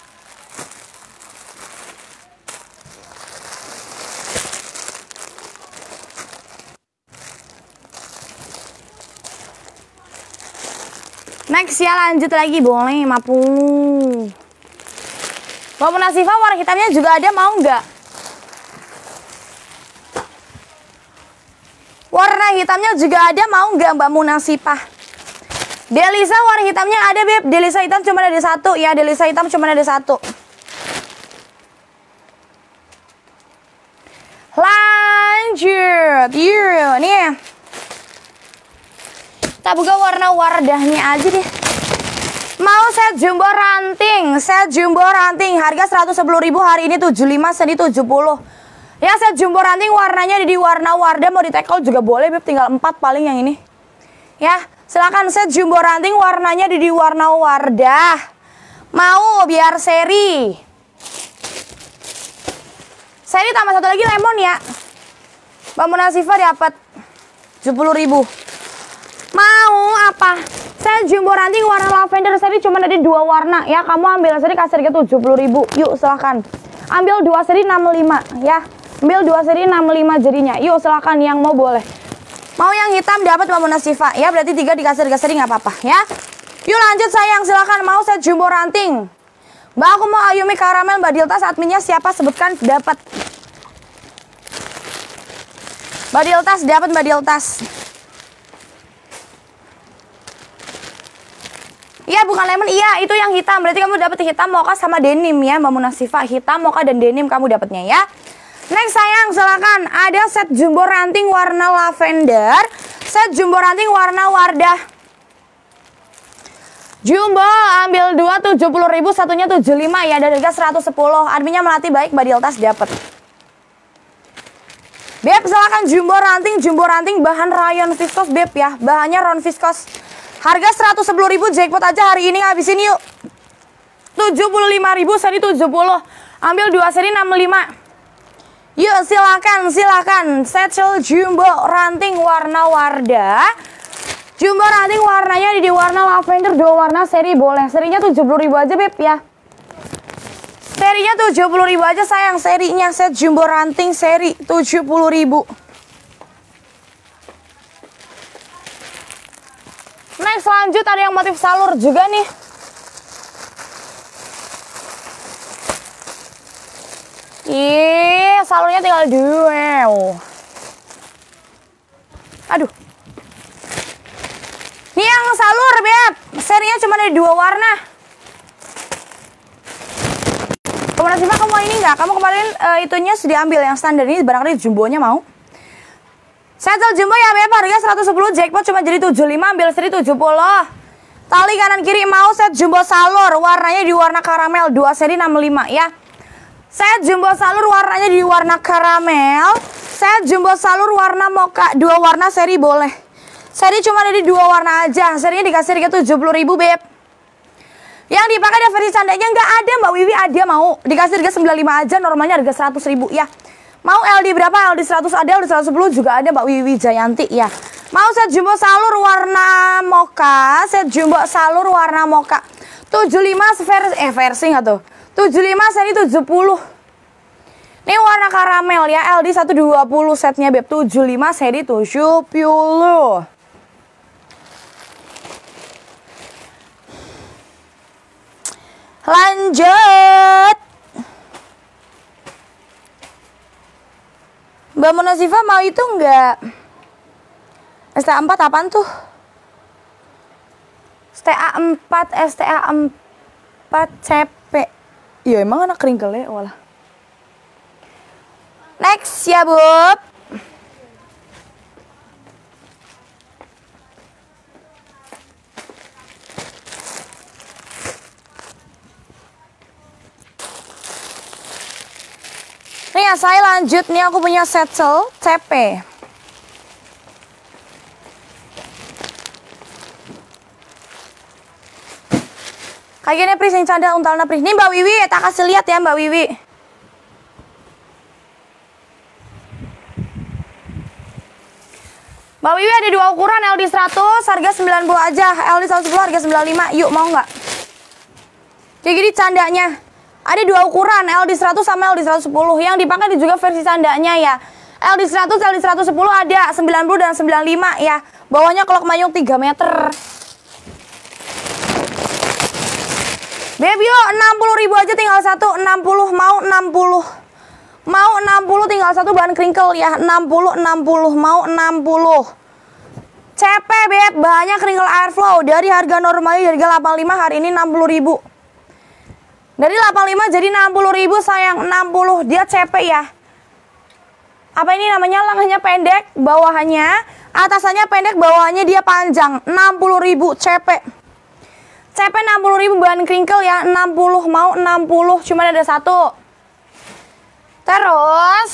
Next ya, lanjut lagi boleh lima puluh. Mbak Munasifah warna hitamnya juga ada, mau nggak? Warna hitamnya juga ada, mau nggak Mbak Munasifah? Delisa warna hitamnya ada beb. Delisa hitam cuma ada satu ya, Delisa hitam cuma ada satu. Lanjut, yuk nih. Kita buka warna wardahnya aja deh. Mau set jumbo ranting, set jumbo ranting harga seratus sepuluh ribu, hari ini tujuh puluh lima, sedi tujuh puluh. Ya, set jumbo ranting warnanya di warna wardah, mau di tackle juga boleh beb, tinggal empat paling yang ini. Ya, silakan set jumbo ranting warnanya di warna wardah. Mau biar seri. Seri tambah satu lagi lemon ya. Mbak Munasifah dapat tujuh puluh ribu. Mau apa? Saya jumbo ranting warna lavender seri cuma ada dua warna ya. Kamu ambil seri kasih harga tujuh puluh ribu. Yuk silahkan. Ambil dua seri enam puluh lima ya. Ambil dua seri enam puluh lima jadinya. Yuk silahkan yang mau boleh. Mau yang hitam dapat Mbak Munasifah ya. Berarti tiga dikasih harga seri nggak apa-apa ya. Yuk lanjut sayang, silahkan. Mau saya jumbo ranting. Mbak aku mau Ayumi karamel, Mbak Diltas adminnya siapa sebutkan dapat. Mbak Diltas dapat, Mbak Diltas. Iya bukan lemon, iya itu yang hitam. Berarti kamu dapat hitam mocha sama denim ya Mbak Munasifah. Hitam mocha dan denim kamu dapatnya ya. Next sayang silakan. Ada set jumbo ranting warna lavender, set jumbo ranting warna wardah. Jumbo ambil dua tujuh puluh ribu, satunya tujuh puluh lima ya, dari harga seratus sepuluh. Adminnya Melati baik, Mbak Diltas dapat. Beb silakan jumbo ranting, jumbo ranting bahan rayon viskos beb ya. Bahannya rayon viskos. Harga seratus sepuluh ribu, jackpot aja hari ini ngabisin yuk. tujuh puluh lima ribu seri tujuh puluh. Ambil dua seri enam puluh lima. Yuk silakan, silakan. Satchel jumbo ranting warna wardah. Jumbo ranting warnanya di warna lavender, dua warna seri boleh. Serinya tujuh puluh ribu aja beb ya. Serinya tujuh puluh ribu aja sayang, serinya set jumbo ranting seri tujuh puluh ribu. Next lanjut ada yang motif salur juga nih. Ih, salurnya tinggal dua. Aduh. Ini yang salur, beb. Serinya cuma ada dua warna. Kamu nasibah kamu mau ini nggak? Kamu kemarin uh, itunya sudah ambil yang standar ini, barangkali jumbonya mau. Settle jumbo ya beb, harga seratus sepuluh, jackpot cuma jadi tujuh puluh lima, ambil seri tujuh puluh. Tali kanan kiri mau set jumbo salur, warnanya di warna karamel, dua seri enam puluh lima ya. Set jumbo salur warnanya di warna karamel, set jumbo salur warna mocha, dua warna seri boleh. Seri cuma ada di dua warna aja, serinya dikasih harga tujuh puluh ribu beb. Yang dipakai ada versi candanya nggak ada Mbak Wiwi, ada mau dikasih harga sembilan puluh lima aja, normalnya harga seratus ribu ya. Mau L D berapa? L D seratus ada, L D seratus sepuluh juga ada Mbak Wiwi Jayanti ya. Mau set jumbo salur warna mocha, set jumbo salur warna mocha. tujuh puluh lima versi eh versi enggak tuh? tujuh puluh lima seri tujuh puluh. Ini warna karamel ya, L D seratus dua puluh setnya Beb. tujuh puluh lima seri tujuh puluh. Lanjut. Mbak Monasifa mau itu enggak? S T A empat apaan tuh? S T A empat, S T A empat C P. Ya emang anak kringkelnya walah. Next ya, Bub. Nih ya, saya lanjut nih, aku punya satchel C P. Kayaknya Pris yang canda untalna Pris. Nih Mbak Wiwi, tak kasih lihat ya Mbak Wiwi. Mbak Wiwi ada dua ukuran, L D seratus harga sembilan puluh aja, L D seratus sepuluh harga sembilan puluh lima. Yuk, mau nggak? Kayak gini candanya. Ada dua ukuran, L D seratus sama L D seratus sepuluh. Yang dipakai juga versi candanya ya. L D seratus, L D seratus sepuluh ada sembilan puluh dan sembilan puluh lima ya. Bawahnya kelok mayung tiga meter. Beb yuk, enam puluh ribu aja tinggal satu, enam puluh, mau enam puluh. Mau enam puluh tinggal satu bahan crinkle ya, enam puluh, enam puluh, mau enam puluh. C P Beb, bahannya crinkle airflow. Dari harga normalnya harga delapan puluh lima, hari ini enam puluh ribu. Dari delapan puluh lima jadi enam puluh ribu sayang, enam puluh. Dia C P ya. Apa ini namanya? Lengannya pendek, bawahannya. Atasannya pendek, bawahannya dia panjang. enam puluh ribu C P. C P enam puluh ribu bahan crinkle ya, enam puluh. Mau enam puluh, cuma ada satu. Terus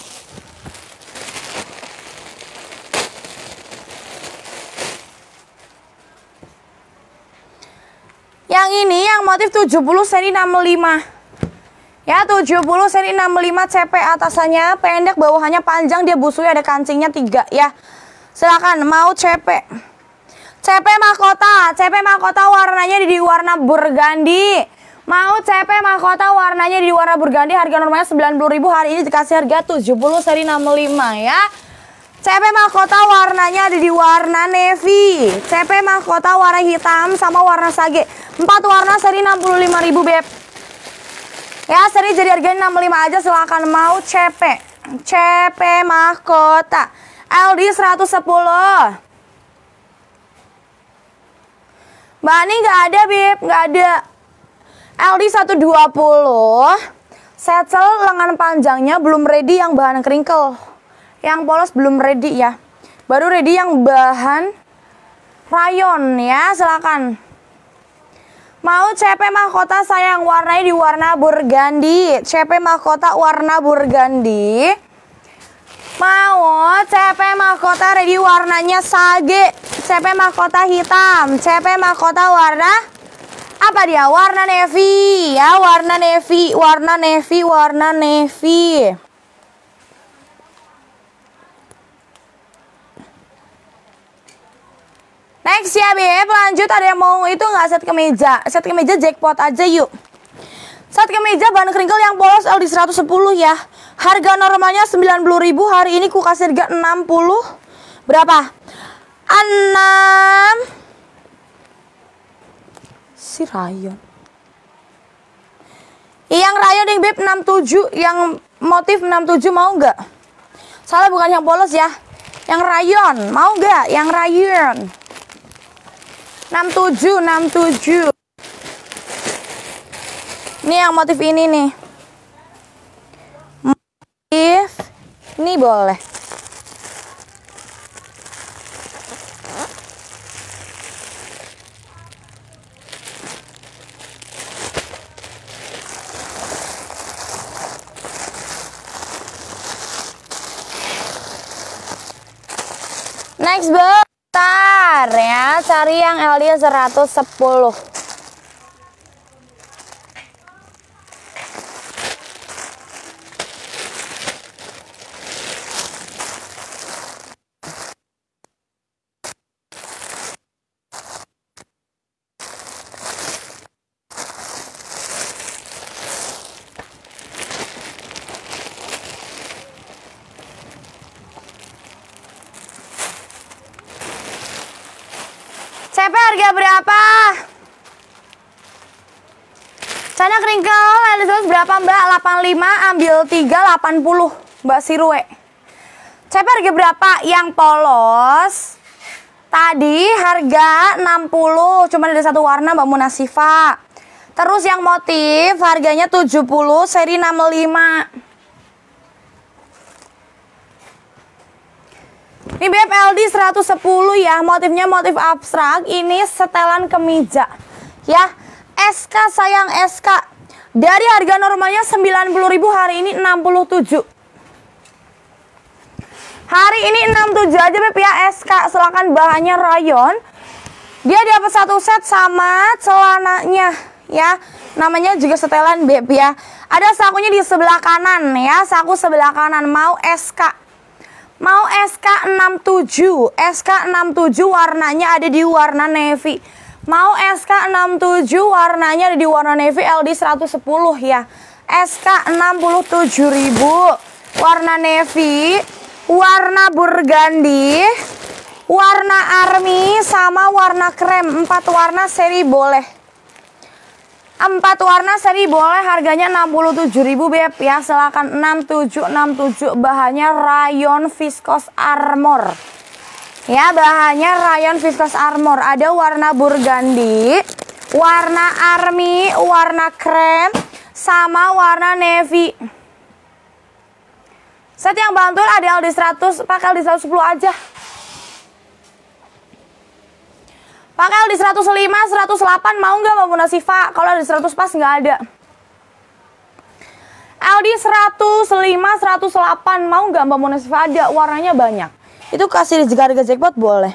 yang ini yang motif tujuh puluh seri enam puluh lima. Ya, tujuh puluh seri enam puluh lima C P, atasannya pendek, bawahannya panjang, dia busui ada kancingnya tiga ya. Silakan mau C P. C P mahkota, C P mahkota warnanya di warna burgandi. Mau C P mahkota warnanya di warna burgandi, harga normalnya sembilan puluh ribu, hari ini dikasih harga tujuh puluh seri enam puluh lima ya. C P mahkota warnanya ada di warna navy. C P mahkota warna hitam sama warna sage. Empat warna seri enam puluh lima ribu Beb. Ya, seri jadi harganya enam puluh lima aja, silakan mau C P. C P mahkota L D seratus sepuluh. Mbak Ani nggak ada Beb, nggak ada. L D seratus dua puluh. Satchel lengan panjangnya belum ready yang bahan crinkle. Yang polos belum ready ya. Baru ready yang bahan rayon ya, silakan. Mau C P mahkota sayang, warnanya di warna burgandi. C P mahkota warna burgandi. Mau C P mahkota ready warnanya sage. C P mahkota hitam. C P mahkota warna apa dia? Warna navy ya, warna navy, warna navy, warna navy. Next ya Beb, lanjut ada yang mau itu nggak set kemeja? Set kemeja jackpot aja yuk. Set kemeja bahan crinkle yang polos L D seratus sepuluh ya. Harga normalnya sembilan puluh ribu, hari ini ku kasih harga enam puluh. Berapa? enam. Si rayon. Yang rayon yang Beb enam puluh tujuh, yang motif enam puluh tujuh mau nggak? Salah, bukan yang polos ya. Yang rayon, mau nggak? Yang rayon. enam puluh tujuh, enam puluh tujuh. Ini yang motif ini nih. Motif ini boleh. Next bentar ya, cari yang L D seratus sepuluh. C P harga berapa? Celana kringkel Elizabeth berapa Mbak? delapan puluh lima, ambil tiga, delapan puluh Mbak Sirwe. C P harga berapa? Yang polos tadi harga enam puluh, cuma ada satu warna Mbak Munasifa. Terus yang motif harganya tujuh puluh, seri enam puluh lima. Ini B F L D seratus sepuluh ya, motifnya motif abstrak, ini setelan kemeja. Ya, S K sayang S K. Dari harga normalnya sembilan puluh ribu, hari ini enam puluh tujuh. Hari ini enam puluh tujuh aja Beb ya, S K. Silakan, bahannya rayon. Dia dapat satu set sama celananya ya. Namanya juga setelan Beb ya. Ada sakunya di sebelah kanan ya, saku sebelah kanan. Mau S K. Mau S K enam puluh tujuh, S K enam puluh tujuh warnanya ada di warna navy. Mau S K enam puluh tujuh warnanya ada di warna navy, L D seratus sepuluh ya. S K enam puluh tujuh ribu, warna navy, warna burgundy, warna army, sama warna krem. Empat warna seri boleh. Empat warna seri boleh, harganya enam puluh tujuh ribu Beb ya. Silakan enam tujuh enam tujuh, bahannya rayon viscose armor. Ya, bahannya rayon viscose armor. Ada warna burgundy, warna army, warna krem, sama warna navy. Set yang bantul ada L D seratus, pakai L D seratus sepuluh aja. Pakai L D seratus lima, seratus delapan mau nggak Mbak Munasifa? Kalau L D seratus pas nggak ada. L D seratus lima, seratus delapan mau nggak Mbak Munasifa? Ada, warnanya banyak. Itu kasih di harga jackpot boleh.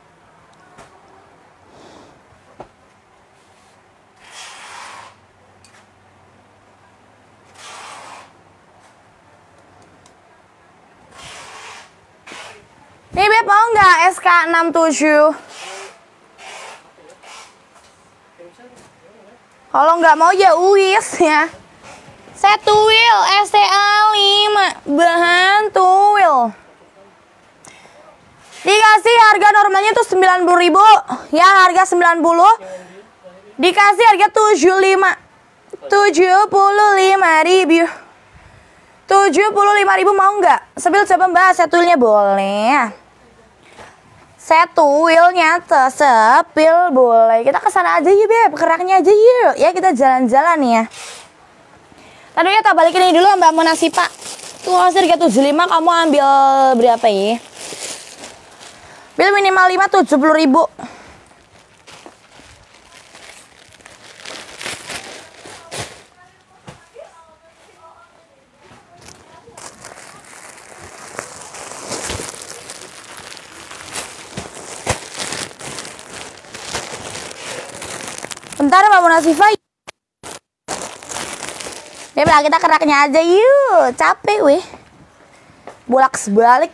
Nih Beb, mau nggak S K enam tujuh? Kalau nggak mau ya uis ya. Set tuil S T A lima, bahan tuil. Dikasih harga normalnya tuh sembilan puluh ribu. Ya, harga sembilan puluh. Dikasih harga tujuh puluh lima. tujuh puluh lima ribu. tujuh puluh lima ribu mau nggak? Sebil coba Mbak, set tuilnya boleh. Set tuilnya sepil boleh. Kita kesana aja yuk Beb, keraknya aja yuk. Ya, kita jalan-jalan ya. Tadi ya, tak balikin ini dulu Mbak Munasifa. Tuh harga tujuh puluh lima, kamu ambil berapa ya? Bil minimal lima, tujuh puluh ribu. Bentar Mbak Munasifa. Ya belah, kita keraknya aja yuk. Capek weh. Bolak sebalik.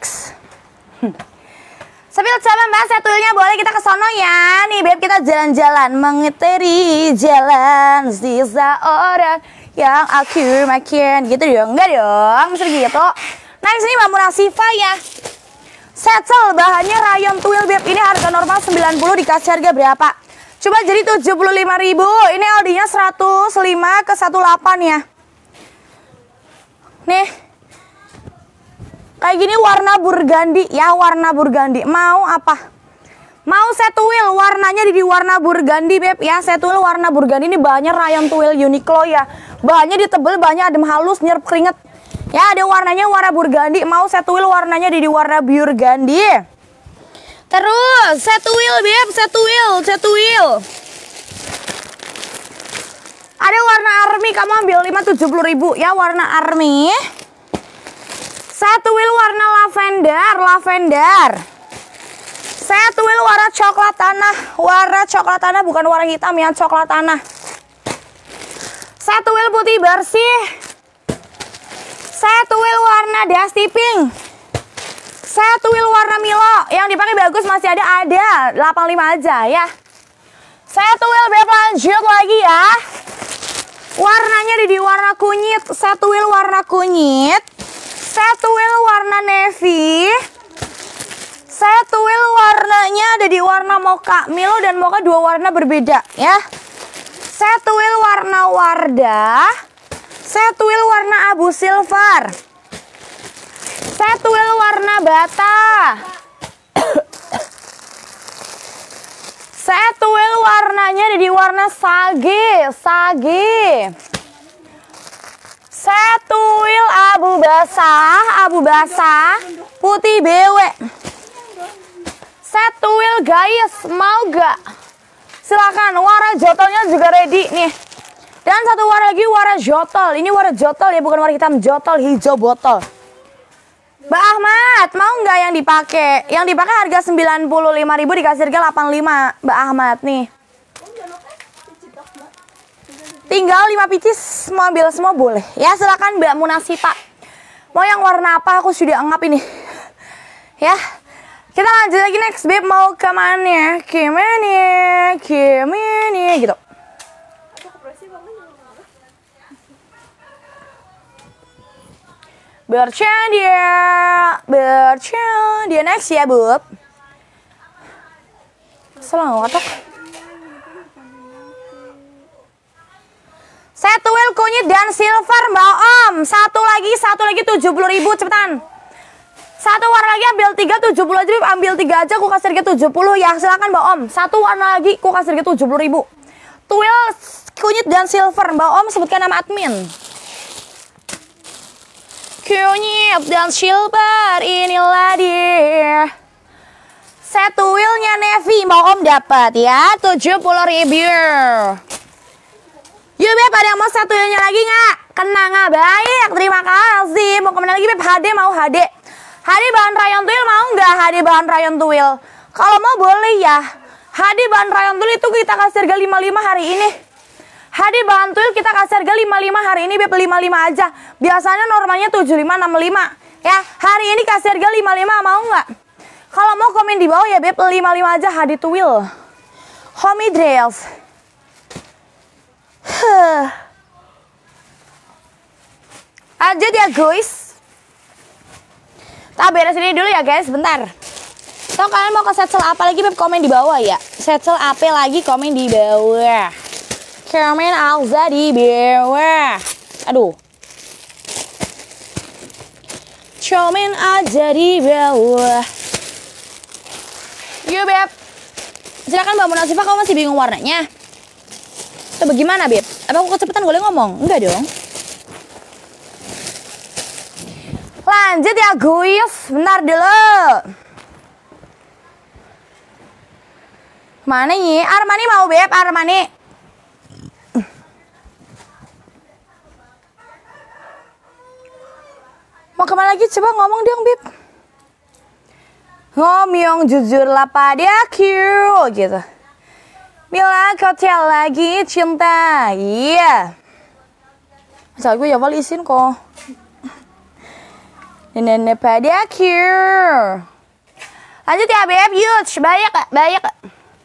Sepil coba Mbak, setulnya boleh, kita ke sono ya. Nih Beb, kita jalan-jalan mengiteri jalan sisa orang yang aku makin. Gitu dong, enggak dong, mesti gitu. Nah, di sini Mbak Munasifa ya. Setel bahannya rayon tuil Beb. Ini harga normal sembilan puluh, dikasih harga berapa? Coba jadi tujuh puluh lima ribu. Ini L D-nya seratus lima ke seratus delapan ya. Nih. Kayak gini warna burgundy ya, warna burgundy. Mau apa? Mau set tuil, warnanya di, di warna burgundy Beb ya. Set tuil warna burgundy, ini bahannya rayon tuil Uniqlo ya. Bahannya ditebel, bahannya adem halus, nyerap keringet. Ya, ada warnanya warna burgundy. Mau set tuil warnanya di, di warna burgundy. Terus set tuil Beb, set tuil, set tuil. Ada warna army, kamu ambil lima, tujuh puluh ribu ya, warna army. Set tuil warna lavender, lavender. Set tuil warna coklat tanah, warna coklat tanah, bukan warna hitam ya, coklat tanah. Set tuil putih bersih. Set tuil warna dusty pink. Set tuil warna Milo, yang dipakai bagus masih ada, ada delapan puluh lima aja ya. Set tuil Beb, lanjut lagi ya. Warnanya di, di warna kunyit, set tuil warna kunyit. Set tuil warna navy. Set tuil warnanya ada di warna mocha. Milo dan mocha dua warna berbeda ya. Setuil warna Wardah. Setuil warna abu silver. Setuil warna bata. Setuil warnanya ada di warna sage. Sage. Setuil abu basah. Abu basah. Putih bewe. Setuil guys, mau gak? Silakan, warna jotolnya juga ready nih. Dan satu warna lagi warna jotol. Ini warna jotol ya, bukan warna hitam, jotol hijau botol. Mbak Ahmad, mau nggak yang dipakai? Yang dipakai harga sembilan puluh lima ribu, dikasih harga delapan puluh lima, Mbak Ahmad nih. Tinggal lima pieces, mau ambil semua boleh. Ya silakan Mbak Munasita. Mau yang warna apa? Aku sudah ngap ini. Ya. Kita lanjut lagi next, Beb. Mau ke mana? Ke mana? Ke mana? Gitu. Bercanda. Bercanda. Next ya, Beb. Selamat watak. Setuil kunyit dan silver, Mbak Om. Satu lagi, satu lagi tujuh puluh ribu, cepetan. Satu warna lagi ambil tiga, tujuh puluh aja, ambil tiga aja, aku kasih harga tujuh puluh ya. Silakan Mbak Om. Satu warna lagi, aku kasih harga tujuh puluh ribu. Tuil, kunyit dan silver, Mbak Om sebutkan nama admin. Kunyit dan silver, inilah dia. Setuilnya navy, Mbak Om dapat ya, tujuh puluh ribu. Yuk Beb, ada yang mau setuilnya lagi nggak? Kena nggak? Baik, terima kasih. Mau kemana lagi Beb? H D mau H D. H D bahan rayon tuil mau nggak? H D bahan rayon tuil. Kalau mau boleh ya. H D bahan rayon tuil itu kita kasih harga lima puluh lima hari ini. H D bahan tuil kita kasih harga lima puluh lima hari ini, Beb, lima puluh lima aja. Biasanya normalnya tujuh puluh lima, enam puluh lima. Ya, hari ini kasih harga lima puluh lima, mau nggak? Kalau mau komen di bawah ya Beb, lima puluh lima aja H D tuil. Homey dress. Huh. Lanjut ya guys. Kita beres ini dulu ya guys, bentar. Atau kalian mau ke setsel apa lagi Beb, komen di bawah ya. Setsel apa lagi, komen di bawah. Komen Alza di bawah. Aduh. Komen aja di bawah. Yuk Beb. Silakan Mbak Munasifah, kamu masih bingung warnanya? Itu bagaimana Beb? Apa aku kecepatan boleh ngomong? Enggak dong. Lanjut ya guys, bentar dulu. Mana nih? Armani mau Beb, Armani. Mau kemana lagi? Coba ngomong dong Beb. Ngomong jujur lah padaku gitu. Bila kau tiada lagi cinta, iya. Masa gue ya isin kok. Nenek padaku. Lanjut ya Beb, yuk, banyak gak? Banyak gak?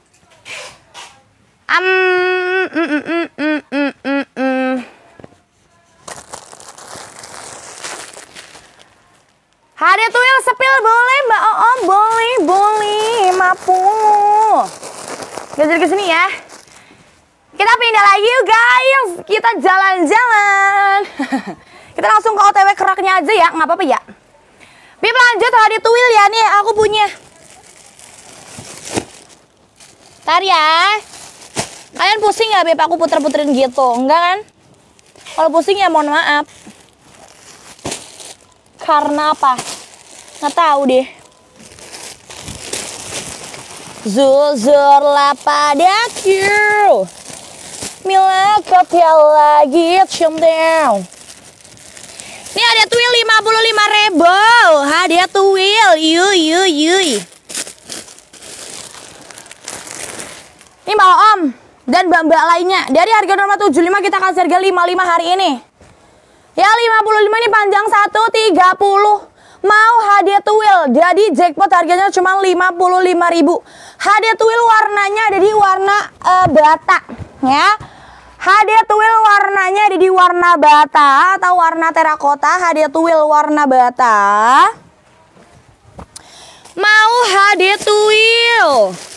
Um, mm, mm, mm, mm, mm, mm, mm. H D tuil sepil boleh Mbak Om, boleh, boleh, mampu. Geser ke sini ya. Kita pindah lagi yuk guys, kita jalan-jalan. Kita langsung ke O T W keraknya aja ya, nggak apa-apa ya. Beb lanjut H D tuil ya, nih aku punya. Ntar ya. Kalian pusing ya Beb, aku puter-puterin gitu, enggak kan? Kalau pusing ya mohon maaf. Karena apa? Nggak tahu deh. Jujurlah padaku, bila kau tiada lagi cinta. Ini ada tuil lima puluh lima ribu. Hadiah tuil. Yuy yuy yuy. Ini Mbak Om dan mbak-mbak lainnya. Dari harga normal tujuh puluh lima kita kasih harga lima puluh lima hari ini. Ya lima puluh lima ini panjang satu tiga puluh. Mau hadiah tuil. Jadi jackpot harganya cuma lima puluh lima ribu. Hadiah tuil warnanya ada di warna uh, bata ya. Hadiah tuil warnanya ada di warna bata atau warna terakota. Hadiah tuil warna bata. Mau hadiah tuil.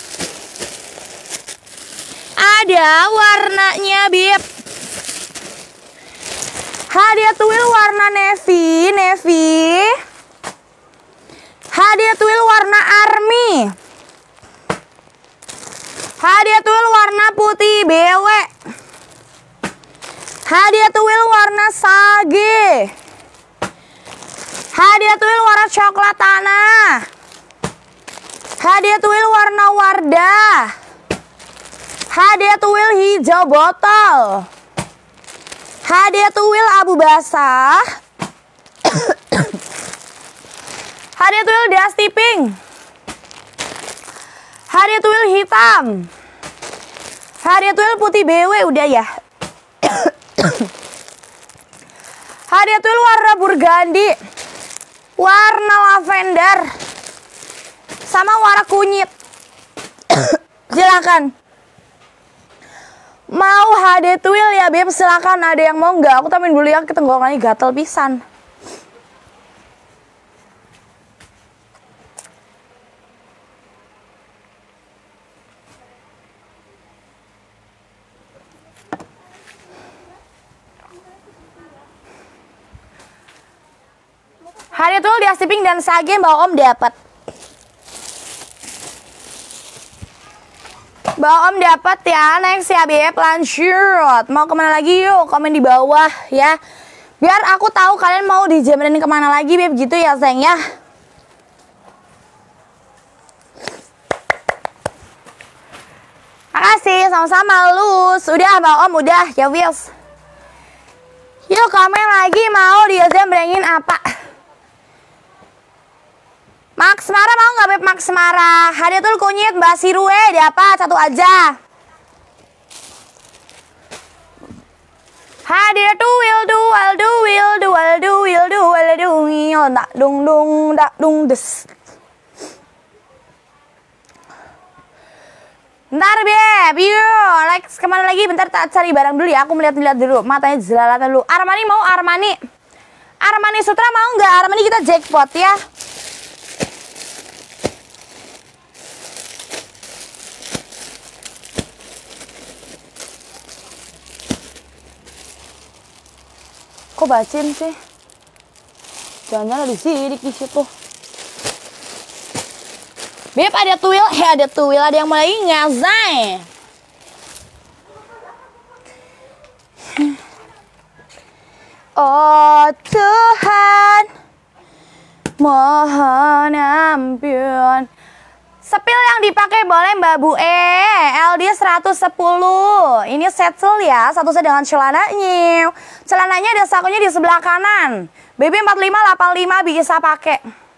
beda warnanya, Bib. Hadiah tuil warna navy, navy. Hadiah tuil warna army. Hadiah tuil warna putih, B W. Hadiah tuil warna sage. Hadiah tuil warna coklat tanah. Hadiah tuil warna wardah. Hadiah tuil hijau botol. Hadiah tuil abu basah. Hadiah tuil dusty pink. Hadiah tuil hitam. Hadiah tuil putih B W udah ya. Hadiah tuil warna burgundy. Warna lavender. Sama warna kunyit. Silakan. Mau hadiah tuil ya, Beb? Silakan, ada yang mau nggak? Aku tambahin dulu ya, tenggorokannya gatel pisan. Hadiah tuil di Asiping dan Sage Mbak Om dapat. Mbak Om dapat ya. Next ya, Beb, lanjut. Mau kemana lagi yuk? Komen di bawah ya. Biar aku tahu kalian mau dijamrein kemana lagi, Beb, gitu ya, sayang ya. Makasih, sama-sama lus. Udah Mbak Om, udah ya, Wils. Yuk komen lagi mau dijamrein apa? Max Mara mau nggak, Beb? Max Mara. Hadiah tuil kunyit Mbak Sirue dapat satu aja. Hadiah tuil dual duil dual duil dual duil tak dung dung tak dung des. Bentar, Beb. Yuk, like kemana lagi? Bentar tak cari barang dulu ya. Aku melihat-lihat dulu. Matanya jelalatan dulu. Armani mau Armani. Armani Sutra mau nggak? Armani kita jackpot ya. Kok bacin sih? Jangan ada sidik di situ. Beb, ada tuil, eh ada tuil, ada yang mulai ngazai. Oh Tuhan, mohon ampun. Sepil yang dipakai boleh Mbak Bu E, L D seratus sepuluh. Ini setzel ya, satu set dengan celananya. Celananya ada sakunya di sebelah kanan. B B empat lima delapan lima bisa pakai.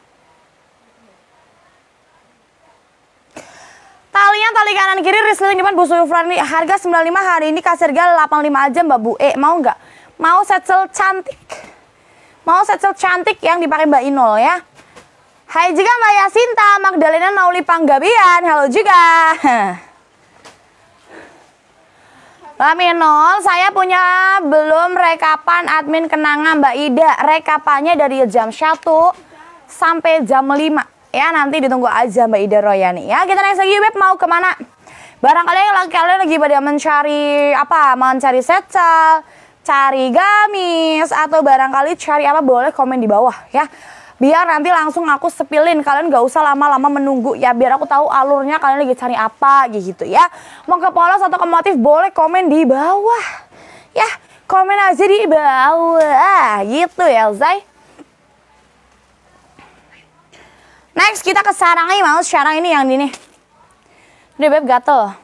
Talinya tali kanan kiri reselling depan busuk Frani. Harga sembilan puluh lima, hari ini kasih harga delapan puluh lima aja Mbak Bu E. Mau nggak? Mau setzel cantik. Mau setzel cantik yang dipakai Mbak Inul ya. Hai juga Mbak Yasinta, Magdalena Nauli Panggabian, halo juga. Mbak Minol, saya punya belum rekapan admin kenangan Mbak Ida. Rekapannya dari jam satu sampai jam lima. Ya nanti ditunggu aja Mbak Ida Royani. Ya kita next lagi, Beb, mau kemana? Barangkali lagi kalian lagi pada mencari apa? Mencari setzel, cari gamis, atau barangkali cari apa, boleh komen di bawah ya. Biar nanti langsung aku sepilin, kalian gak usah lama-lama menunggu ya. Biar aku tahu alurnya kalian lagi cari apa gitu ya. Mau ke polos atau ke motif boleh komen di bawah. Ya komen aja di bawah gitu ya Zai. Next kita ke sarang nih, mau sarang ini yang ini. Udah, Beb, gatel.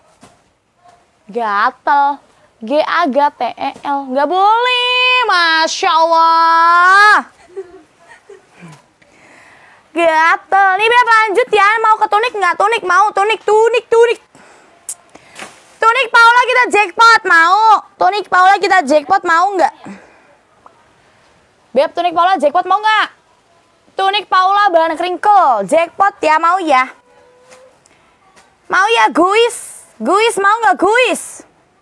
Gatel. G A G T E L. Gak boleh. Masya Allah. Gatel. Nih, Beb, lanjut ya. Mau ke tunik nggak? Tunik mau. Tunik, tunik, tunik. Tunik Paula kita jackpot. Mau. Tunik Paula kita jackpot. Mau nggak? Beb, tunik Paula jackpot mau nggak? Tunik Paula bahan kringkel. Jackpot ya, mau ya? Mau ya, guys? Guys mau nggak, guys?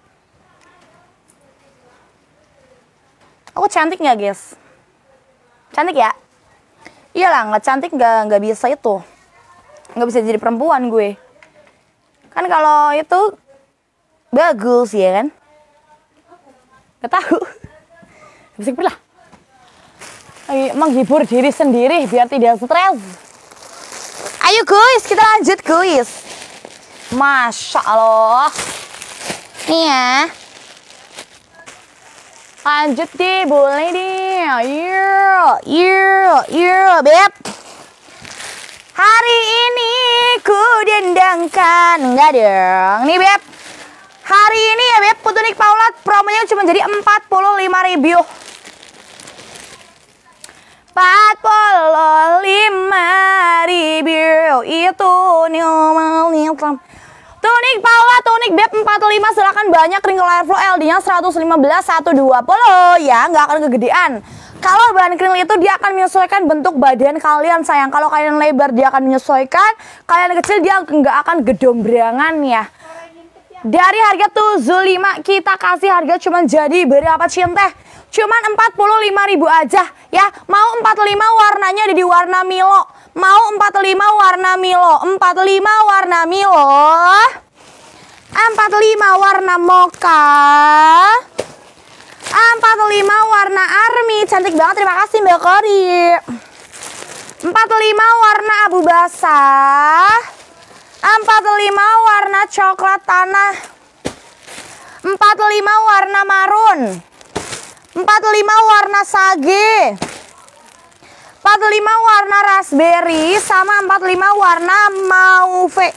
Aku cantik nggak, guys? Cantik ya? Iyalah, nggak cantik nggak nggak bisa itu, nggak bisa jadi perempuan gue. Kan kalau itu Bagus ya kan? Gak tahu. Bisik lah. Menghibur diri sendiri biar tidak stres. Ayo guys, kita lanjut guys. Masya Allah. Nih ya. Lanjut deh, boleh deh. Iya, iya, iya, beb. Hari ini ku dendangkan. Enggak dong. Nih beb. Hari ini ya beb, Putunik Paula promonya cuma jadi empat puluh lima ribu. empat puluh lima ribu itu normal nih. Tunik Paula, tunik beb empat puluh lima, silakan banyak. Crinkle Airflow L D-nya seratus lima belas, seratus dua puluh ya, nggak akan kegedean. Kalau bahan crinkle itu dia akan menyesuaikan bentuk badan kalian sayang. Kalau kalian lebar dia akan menyesuaikan, kalian kecil dia nggak akan gedombrangan ya. Dari harga tujuh puluh lima kita kasih harga cuman jadi berapa cinta? Cuman empat puluh lima ribu aja ya. Mau empat puluh lima warnanya ada di warna Milo. Mau empat puluh lima warna Milo, empat puluh lima warna Milo, empat puluh lima warna Mocha, empat puluh lima warna Army. Cantik banget, terima kasih Mbak Kori. empat puluh lima warna abu basah, empat puluh lima warna coklat tanah, empat puluh lima warna marun, empat puluh lima warna sage, empat puluh lima warna raspberry, sama empat puluh lima warna mauve.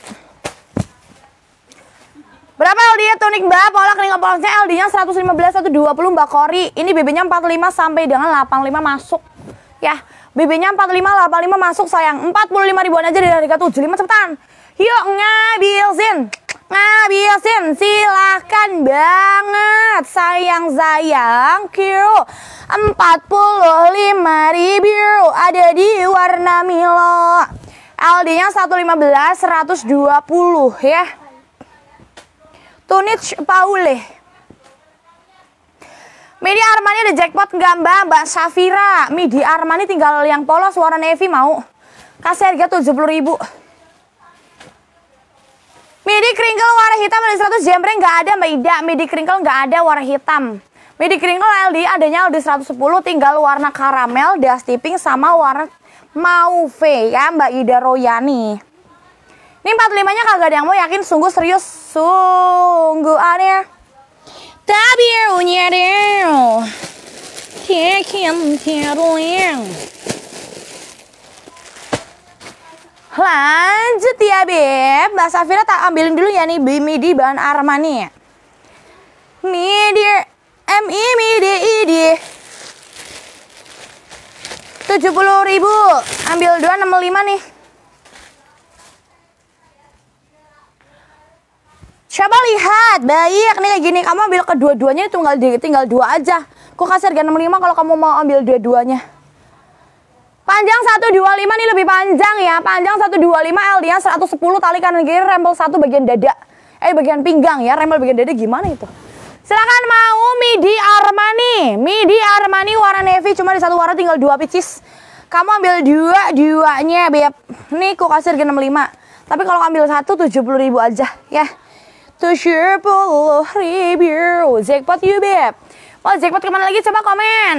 Berapa L D-nya tunik Mbak? Pola Crinkle Polosnya L D-nya seratus lima belas, seratus dua puluh Mbak Kori. Ini B B-nya empat puluh lima sampai dengan delapan puluh lima masuk. Ya, B B-nya empat puluh lima, delapan puluh lima masuk sayang. empat puluh lima ribuan aja dari harga tujuh puluh lima, cepetan. Yuk ngabisin. Ngabisin, silahkan banget sayang-sayang. Kiro empat puluh lima ribu ada di warna Milo. L D-nya seratus lima belas, seratus dua puluh ya. Tunik Paule. Midi Armani ada jackpot nggak Mbak? Mbak Safira. Midi Armani tinggal yang polos warna navy mau. Kasih harga tujuh puluh ribu. Midi crinkle warna hitam ada seratus, jembreng nggak ada Mbak Ida. Midi crinkle nggak ada warna hitam. Midi crinkle L D adanya L D seratus sepuluh, tinggal warna karamel, dusty pink sama warna mauve ya Mbak Ida Royani. Ini empat puluh lima nya kagak ada yang mau, yakin sungguh serius, sungguh aneh. Tapi punya deh. Kikin tiruing. Lanjut ya beb, Mbak Safira tak ambilin dulu ya nih midi bahan Armani. Midi M I midi I D tujuh puluh ribu, ambil dua enam puluh lima nih. Coba lihat, baik nih kayak gini, kamu ambil kedua-duanya tinggal tinggal dua aja. Kok kasih harga enam puluh lima kalau kamu mau ambil dua-duanya. Panjang seratus dua puluh lima nih lebih panjang ya. Panjang seratus dua puluh lima, L D-nya seratus sepuluh, tali kanan kiri, rempel satu bagian dada. Eh bagian pinggang ya, rempel bagian dada gimana itu? Silakan mau midi Armani. Midi Armani warna navy cuma di satu warna tinggal dua pieces. Kamu ambil dua, duanya beb. Nih kok kasih harga enam puluh lima. Tapi kalau ambil satu tujuh puluh ribu aja ya. tujuh puluh ribu. Jackpot you beb. Mau jackpot kemana lagi coba komen.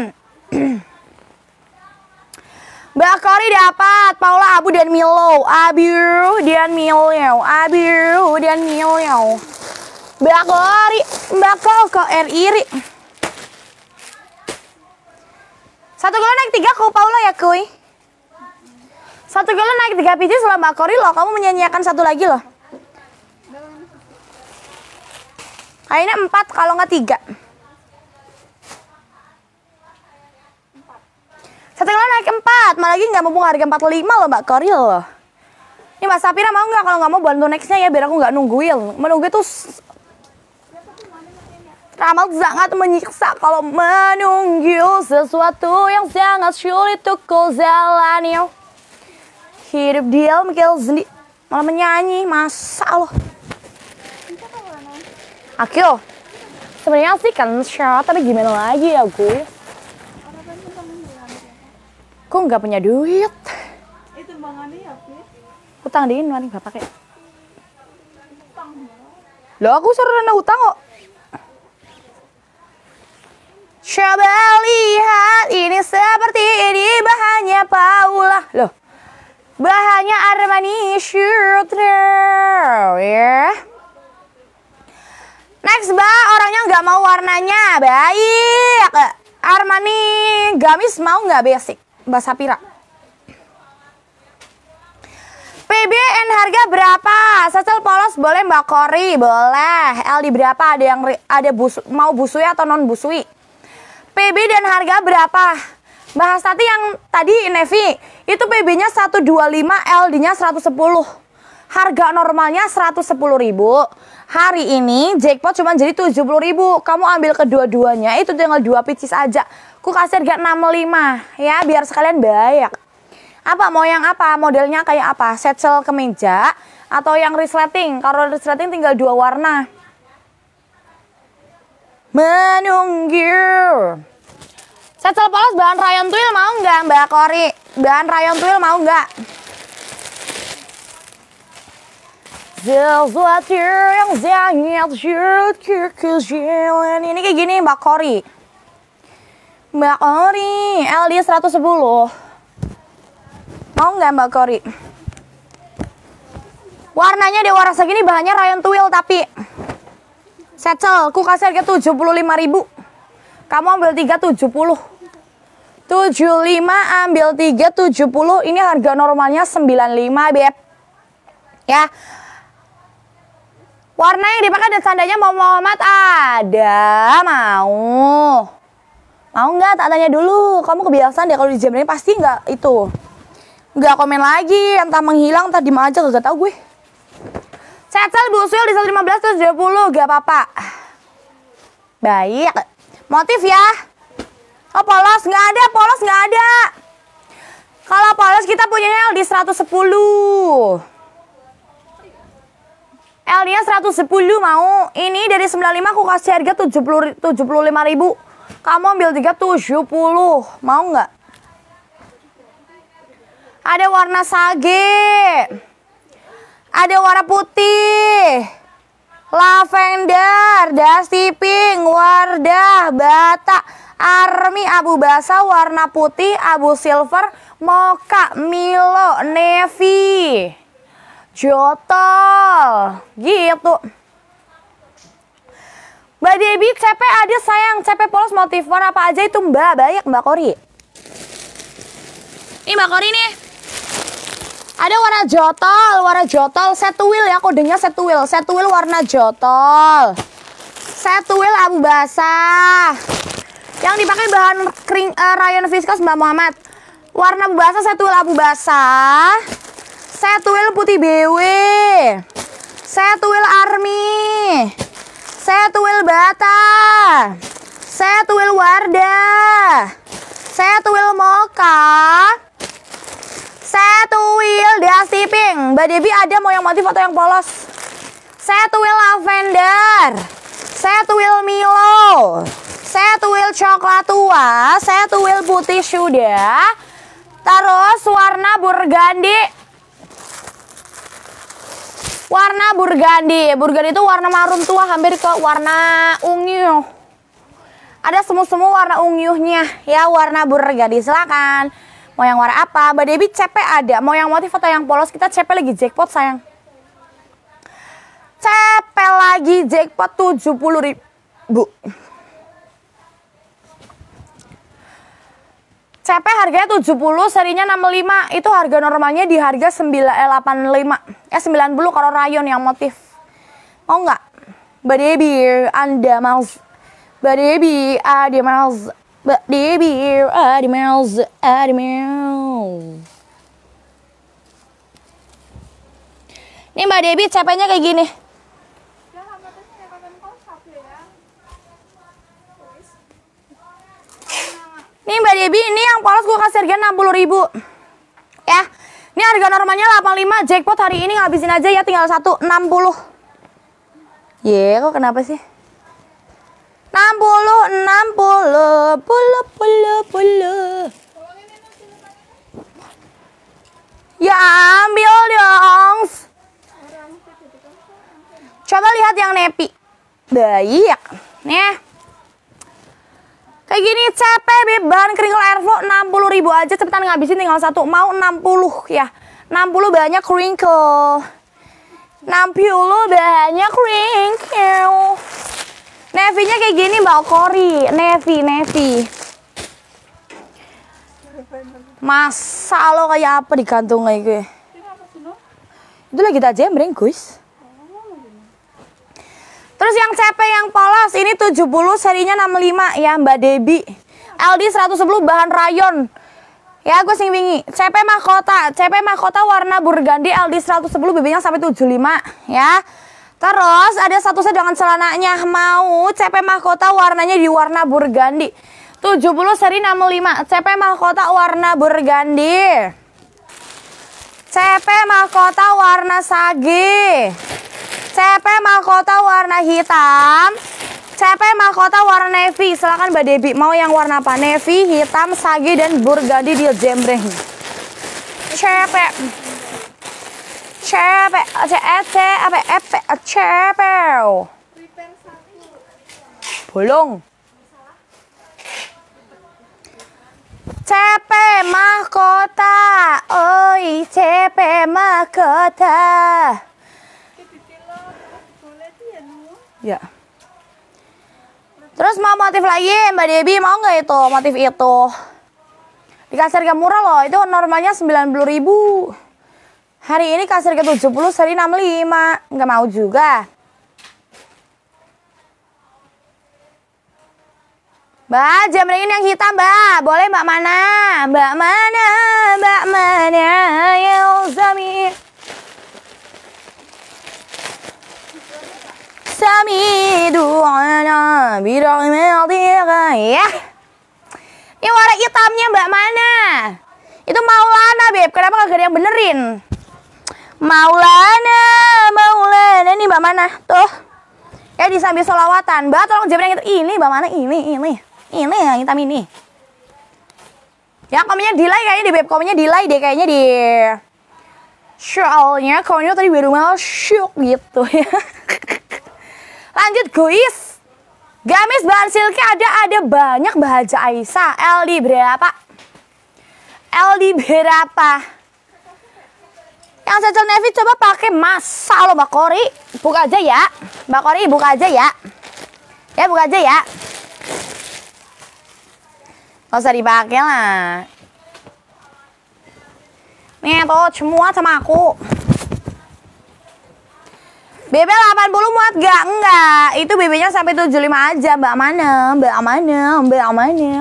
Mbak Kori dapat Paula Abu dan Milo. Abu dan Milo. Abu dan Milo. Mbak Kori, Mbak Koko R iri. Satu kilo naik tiga kok Paula ya kuy. Satu kilo naik tiga biji setelah Mbak Kori loh. Kamu menyanyiakan satu lagi loh. Kayaknya empat kalau nggak tiga. Satu kilo naik empat, malah lagi nggak mumpung harga empat puluh lima loh Mbak Kori loh. Ini Mbak Sapira mau nggak? Kalau nggak mau bantu nextnya ya biar aku nggak nungguin. Menunggu itu amat sangat menyiksa kalau menunggu sesuatu yang sangat sulit untuk kau jalani. Hidup dia mikir sendiri malah menyanyi, masa loh. Akil, sebenarnya sih kan shot, tapi gimana lagi ya gue? Kok nggak punya duit? Itu bangannya ya, Pi? Utang diin, mari bapak kayak. Loh, aku suruh dana hutang kok. Coba lihat, ini seperti ini bahannya Paula. Loh, bahannya Armani Shooter, ya. Next, Mbak, orangnya nggak mau warnanya. Baik. Armani gamis mau nggak basic? Mbak Sapira. P B N harga berapa? Setel polos boleh Mbak Kori? Boleh. L D berapa? Ada yang ada busu, mau busui atau non busui? P B dan harga berapa? Bahas tadi yang tadi Nevi itu P B-nya seratus dua puluh lima, L D-nya seratus sepuluh. Harga normalnya seratus sepuluh ribu. Hari ini jackpot cuma jadi tujuh puluh ribu. Kamu ambil kedua-duanya, itu tinggal dua pieces aja. Ku kasih harga enam puluh lima ya, biar sekalian banyak. Apa mau yang apa? Modelnya kayak apa? Satchel kemeja atau yang resleting? Kalau resleting tinggal dua warna. Menunggu. Satchel polos bahan rayon twill mau nggak Mbak Kori? Bahan rayon twill mau nggak? Sesuatu yang sangat sulit kekecilan. Ini kayak gini Mbak Kori. Mbak Kori L D seratus sepuluh. Mau nggak Mbak Kori? Warnanya di warna segini, bahannya rayon twill tapi satchel ku kasih harga tujuh puluh lima ribu. Kamu ambil tiga tujuh puluh. tujuh puluh lima ambil tiga tujuh puluh. Ini harga normalnya sembilan puluh lima, Beb. Ya. Warna yang dipakai dan tandanya mau Muhammad ada, mau. Mau nggak? Tak tanya dulu. Kamu kebiasaan deh kalau di jam ini pasti nggak itu. Nggak komen lagi, entah menghilang, entah diem aja, gak tau gue. Satchel busul di seratus lima belas terus dua puluh, gak apa-apa. Baik. Motif ya. Oh polos, nggak ada, polos nggak ada. Kalau polos kita punyanya L D seratus sepuluh. L D-nya seratus sepuluh mau. Ini dari sembilan puluh lima aku kasih harga tujuh puluh lima ribu. Kamu ambil tiga tujuh puluh. Mau nggak? Ada warna sage. Ada warna putih. Lavender, dusty pink, Wardah, Bata, Army, abu basa, warna putih, abu silver, mocha, Milo, navy, jotol, gitu. Mbak Debbie, C P ada sayang, C P polos motif warna apa aja itu Mbak, banyak Mbak Kori. Ini Mbak Kori nih. Ada warna jotol, warna jotol, set wheel ya, kodenya set wheel, set wheel warna jotol, set wheel abu basah. Yang dipakai bahan kering, uh, rayon viscose Mbak Muhammad. Warna abu basah, set wheel abu basah, set wheel putih B W, set wheel Army, set wheel Bata, set wheel Wardah, set wheel Mocha, set wheel dusty pink. Mbak Debbie ada mau yang motif atau yang polos? Set wheel lavender, set wheel Milo, set wheel coklat tua, set wheel putih sudah. Terus warna burgundy. Warna burgundy. Burgundy itu warna marun tua hampir ke warna ungu. Ada semu-semu warna ungunya ya, warna burgundy. Silakan. Mau yang warna apa? Mbak Debbie C P ada. Mau yang motif atau yang polos? Kita C P lagi jackpot sayang. C P lagi jackpot tujuh puluh ribu. C P harganya tujuh puluh, serinya enam puluh lima. Itu harga normalnya di harga delapan puluh lima. Eh sembilan puluh kalau rayon yang motif. Mau nggak? Mbak Debbie, Anda mau? Mbak Debbie, ada mau? Mbak Debbie, ada mau? Ada mau? Nih Mbak Debbie, C P-nya kayak gini. Nih Mbak Debbie, ini yang polos gue kasih harga enam puluh ribu. Ya, ini harga normalnya delapan puluh lima. Jackpot hari ini ngabisin aja ya, tinggal satu, enam puluh. Ye, kok kenapa sih? enam puluh, enam puluh, puluh, puluh, puluh. Ya ambil dong. Coba lihat lihat yang Nepi. Baik. Nih. Kayak gini C P Beb, bahan crinkle Airflow enam puluh ribu aja, cepetan ngabisin tinggal satu. Mau enam puluh ya. enam puluh banyak crinkle. enam puluh banyak crinkle. Navy-nya kayak gini Mbak Kori. Navy, Navy. Masa lo kayak apa digantung kayak gue? Itu lagi tak jembreng guys. Terus yang C P yang polos ini tujuh puluh, serinya enam puluh lima ya Mbak Debi. L D seratus sepuluh bahan rayon. Ya gue sing wingi. C P mahkota, C P mahkota warna burgundy L D seratus sepuluh, B B-nya sampai tujuh puluh lima ya. Terus ada satu set dengan celananya. Mau C P mahkota warnanya di warna burgundy. tujuh puluh seri enam puluh lima. C P mahkota warna burgundy. C P mahkota warna sage. C P mahkota warna hitam. C P mahkota warna navy. Silakan Mbak Debi, mau yang warna apa? Navy, hitam, sage dan burgundy dia jembreng. C P C P C C apa F C P. Bolong. C P mahkota. Oi, C P mahkota. Ya. Terus mau motif lagi Mbak Debi, mau nggak itu motif itu? Dikasih harga murah loh, itu normalnya sembilan puluh ribu. Hari ini kasih harga tujuh puluh, seri enam puluh lima. Nggak mau juga. Mbak, jembrengin yang hitam Mbak. Boleh Mbak mana? Mbak mana? Mbak mana? Yelzami Sami du'ana birahmatika ya. Ini warna hitamnya Mbak mana? Itu Maulana Beb, kenapa gak ada yang benerin? Maulana, Maulana, ini Mbak mana? Tuh. Ya di sambil solawatan. Mbak tolong jembreng itu. Ini Mbak mana? Ini, ini. Ini yang hitam ini. Ya komennya delay kayaknya di Beb, komennya delay deh kayaknya di. Soalnya komennya tadi baru mau syuk gitu ya. Lanjut guys. Gamis bahan silky ada ada banyak Mbak Haja Aisyah. L D berapa? L D berapa? Yang cocok navy coba pakai masa lo Mbak Kori. Buka aja ya. Mbak Kori buka aja ya. Ya buka aja ya. Gak usah dipakai lah. Nih tuh semua sama aku. B B delapan puluh muat gak? Enggak. Itu B B-nya sampai tujuh puluh lima aja. Mbak mana? Mbak mana? Mbak mana?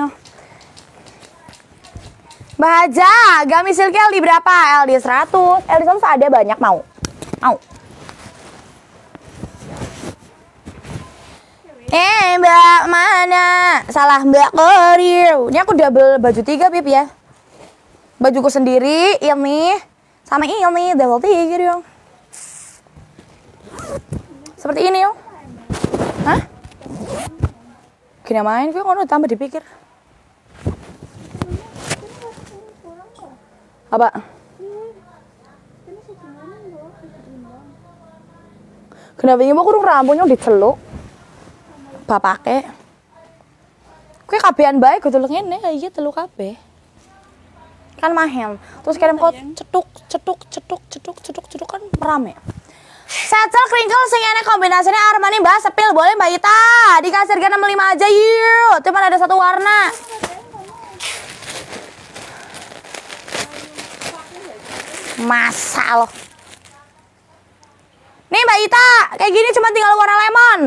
Mbak Haja, gamis silky L D berapa? L D seratus. L D seratus ada banyak mau. Mau. Eh Mbak mana? Salah Mbak Koriu. Ini aku double baju tiga Bib ya. Bajuku sendiri, ini sama ini double tiga dong. Seperti ini yuk. Hah? Gini main, gue ngono tambah dipikir. Apa? Kenapa ini mau kurung rambutnya diceluk? Bapake. Gue kabehan baik gue teluk ngene, iya teluk kabeh. Kan mahal. Terus kirim kok cetuk, cetuk, cetuk, cetuk, cetuk, cetuk kan rame. Satchel crinkle sing enek kombinasinya Armani Mbak Sepil, boleh Mbak Ita. Dikasih harga enam puluh lima aja yuk. Cuman ada satu warna. Masa loh. Nih Mbak Ita, kayak gini cuma tinggal warna lemon.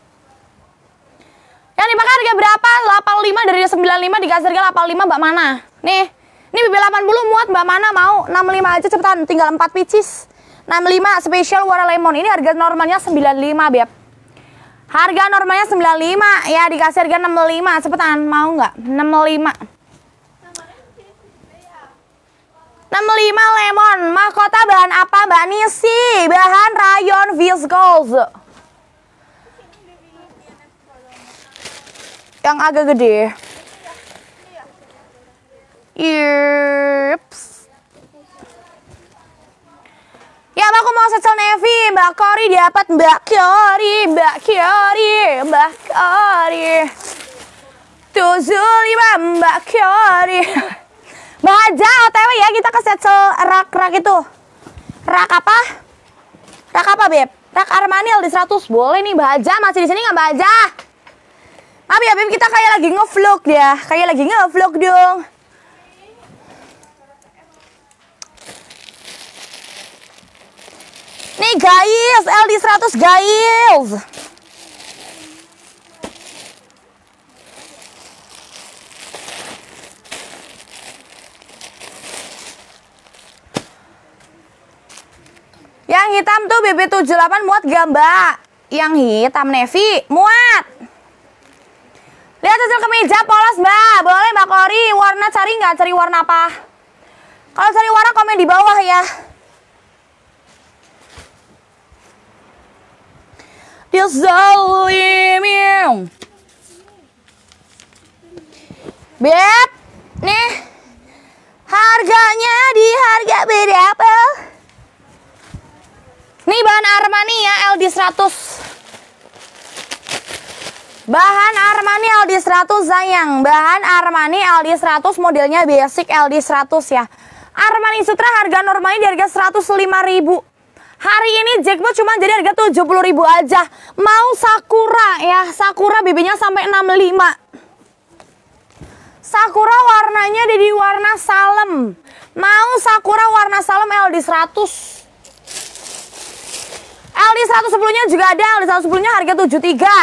Yang dipakai harga berapa? delapan puluh lima dari sembilan puluh lima dikasih harga delapan puluh lima Mbak mana? Nih, ini B B delapan puluh muat Mbak mana mau? enam puluh lima aja cepetan, tinggal empat pieces. enam puluh lima spesial warna lemon. Ini harga normalnya sembilan puluh lima Beb. Harga normalnya sembilan puluh lima ya, dikasih harga enam puluh lima. Cepetan, mau nggak? enam puluh lima. enam puluh lima lemon. Mahkota bahan apa Mbak Nisi? Bahan rayon viscose. Yang agak gede. Yips. Ya, aku mau secel navy. Mbak Kori dapat Mbak Kori, Mbak Kori, Mbak Kori. tujuh lima Mbak Kori. Mbak Haja, O T W ya, kita ke secel rak-rak itu. Rak apa? Rak apa, Beb? Rak Armani L D seratus. Boleh nih, Mbak Haja. Masih di sini nggak, Mbak Haja? Maaf ya, Beb, kita kayak lagi nge-vlog ya. Kayak lagi nge-vlog dong. Nih, guys. L D seratus, guys. Yang hitam tuh B B tujuh puluh delapan muat gak, Mbak? Yang hitam navy muat. Lihat hasil kemeja polos, Mbak. Boleh, Mbak Kori. Warna cari nggak? Cari warna apa? Kalau cari warna komen di bawah ya. Dizalimin. Beb, nih harganya di harga berapa? Nih bahan Armani ya, L D seratus. Bahan Armani L D seratus sayang. Bahan Armani L D seratus, modelnya basic L D seratus ya. Armani Sutra harga normalnya di harga seratus lima ribu. Hari ini jackpot cuma jadi harga tujuh puluh ribu aja. Mau Sakura ya, Sakura B B-nya sampai enam puluh lima. Sakura warnanya jadi warna salem. Mau Sakura warna salem L D seratus. L D seratus sepuluh-nya juga ada, L D seratus sepuluh-nya harga tujuh puluh tiga.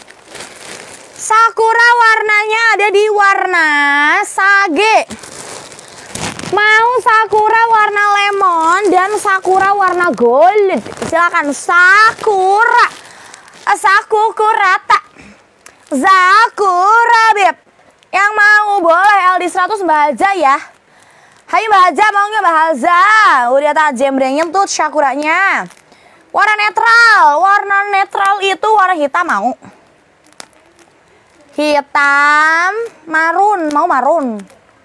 Sakura warnanya ada di warna sage. Mau Sakura warna lemon dan Sakura warna gold. Silakan Sakura. Sakurata. Sakura, Beb. Yang mau boleh L D seratus Mbak Haja ya. Hai Mbak Haja, mau nggak Mbak Haja? Udah tak jembrengin tuh Sakuranya. Warna netral, warna netral itu warna hitam mau? Hitam, marun, mau marun.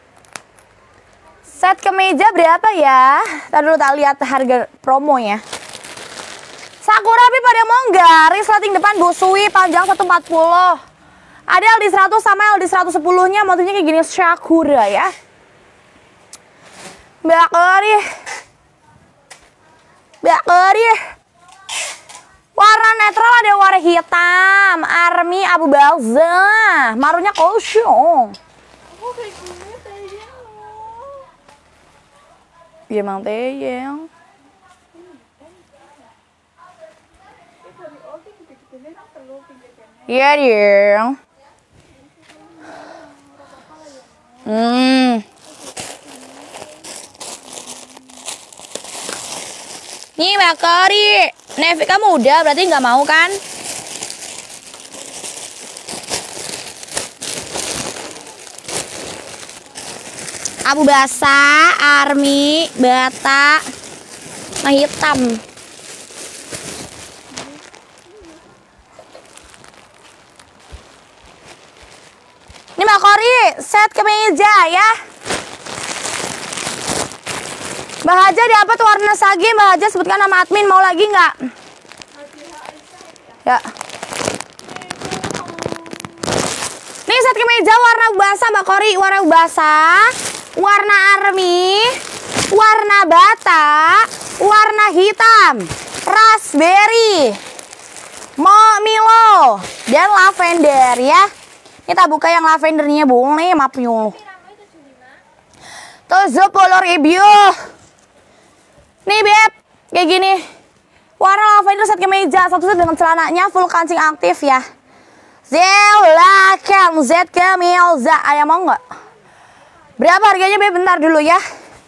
Set kemeja berapa ya? Tadi dulu tak lihat harga promonya. Sakura tapi pada mau nggak? Resleting depan busui panjang seratus empat puluh. Ada L D seratus sama L D seratus sepuluh-nya motifnya kayak gini Sakura ya. Mbak Kori. Mbak Kori. Warna netral ada warna hitam, Army Abu Balza, marunnya kosong. Iya Mang Teyeng. Iya dia. Hmm. Nih Mbak Kori. Navy kamu udah berarti nggak mau kan? Abu basa, Army, bata, nah hitam. Ini Mbak Kori, set kemeja ya. Mbak Haja dapat warna sage, Mbak Haja sebutkan nama admin, mau lagi nggak? Ya. Nih set kemeja warna basah Mbak Kori, warna basah, warna army, warna bata, warna hitam, raspberry, Milo, dan lavender ya. Kita buka yang lavendernya boleh, maaf nyuluh. tujuh puluh ribu. Nih Beb, kayak gini. Warna lavender set kemeja, satu set dengan celananya full kancing aktif ya. Silakan Z Kemelza, ada mau nggak? Berapa harganya Beb? Bentar dulu ya.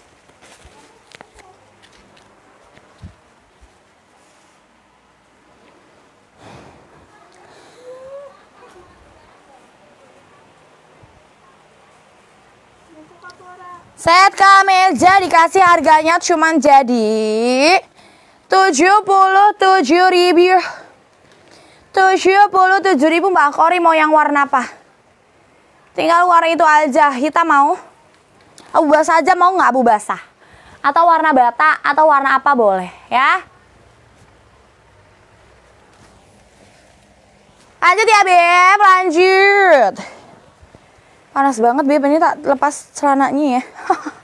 Set kemeja dikasih harganya cuman jadi tujuh puluh tujuh ribu. tujuh puluh tujuh ribu Mbak Kori, mau yang warna apa? Tinggal warna itu aja. Hitam mau? Abu basah aja mau nggak abu basah? atau warna bata atau warna apa boleh ya. Lanjut ya Beb, lanjut. Panas banget Beb, ini tak lepas celananya ya.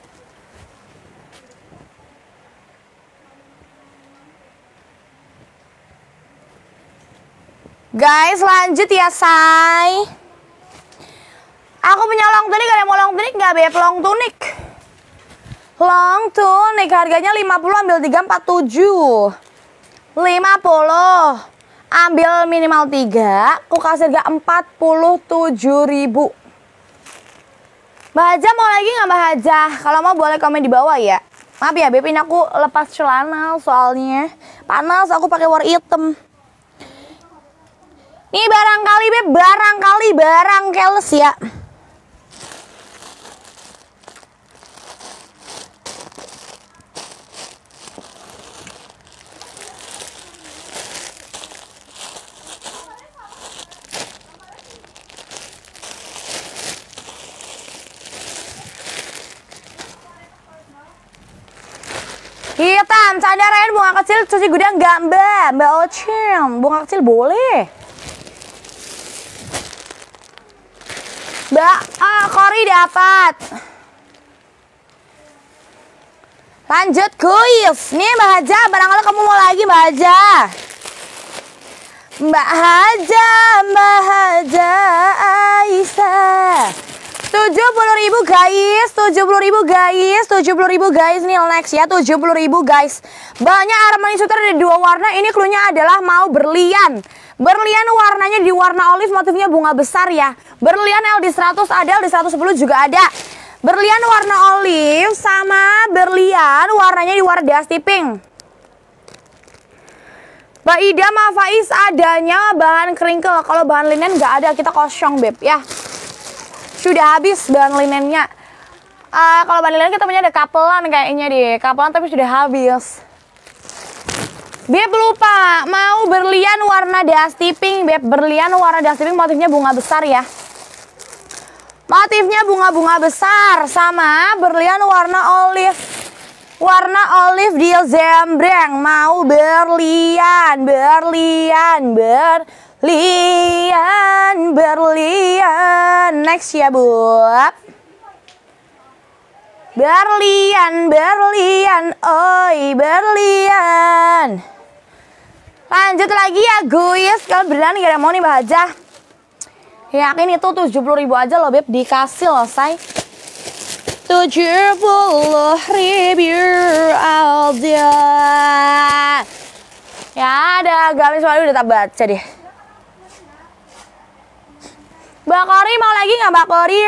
Guys, lanjut ya say. Aku punya long tunic, ada yang mau long tunic nggak Beb? Long tunic. Long tunic harganya lima puluh, ambil tiga, empat puluh tujuh. lima puluh. Ambil minimal tiga, aku kasih harga empat puluh tujuh ribu. Mbak Haja mau lagi nggak Mbak Haja? Kalau mau boleh komen di bawah ya. Maaf ya Beb, ini aku lepas celana soalnya panas, aku pakai warna hitam. Nih barangkali Beb, barangkali barang keles ya. Hitam, cadar bunga kecil cuci gudang nggak Mbak? Mbak Ocem, bunga kecil boleh. Mbak uh, Kori dapat. Lanjut kuis. Nih Mbak Haja, barangkali kamu mau lagi Mbak Haja. Mbak Haja, Mbak Haja Aisyah. tujuh puluh ribu guys, tujuh puluh ribu guys, tujuh puluh ribu guys. Nih next ya, tujuh puluh ribu guys. Banyak Armani Sutra ada dua warna. Ini cluenya adalah mau berlian. Berlian warnanya di warna olive, motifnya bunga besar ya. Berlian L D seratus ada, L D seratus sepuluh juga ada. Berlian warna olive sama berlian warnanya di warna dusty pink. Mbak Ida sama Faiz adanya bahan kringkel. Kalau bahan linen nggak ada, kita kosong Beb ya. Sudah habis bahan linennya. Uh, kalau bahan linen kita punya ada kapelan kayaknya deh. Kapelan tapi sudah habis. Beb lupa, mau berlian warna dusty pink, Beb. Berlian warna dusty pink, motifnya bunga besar ya. Motifnya bunga-bunga besar. Sama berlian warna olive. Warna olive di zembreng. Mau berlian, berlian, berlian, berlian. Next ya, Bu. Berlian, berlian, oi, berlian. Lanjut lagi ya guys. Kalau beneran gak ada mau nih Mbak Haja. Yakin itu tujuh puluh ribu aja loh Beb. Dikasih loh say. tujuh puluh ribu aja. Ya ada gamis waduh udah tak baca deh. Mbak Kori mau lagi gak Mbak Kori?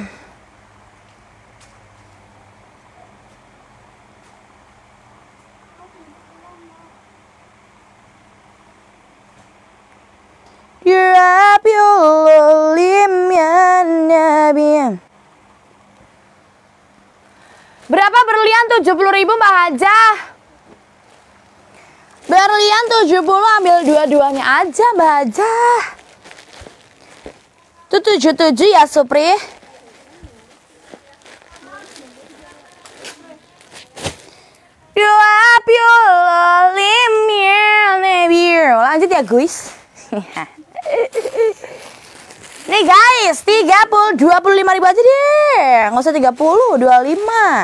Berapa berlian tujuh puluh ribu Mbak Haja? Berlian tujuh puluh, ambil dua-duanya aja Mbak Haja. Itu tujuh puluh tujuh ya Supri. Dua puluh lima. Lanjut ya guys. Nih guys, tiga puluh, dua puluh lima ribu aja deh. Nggak usah tiga puluh, dua puluh lima.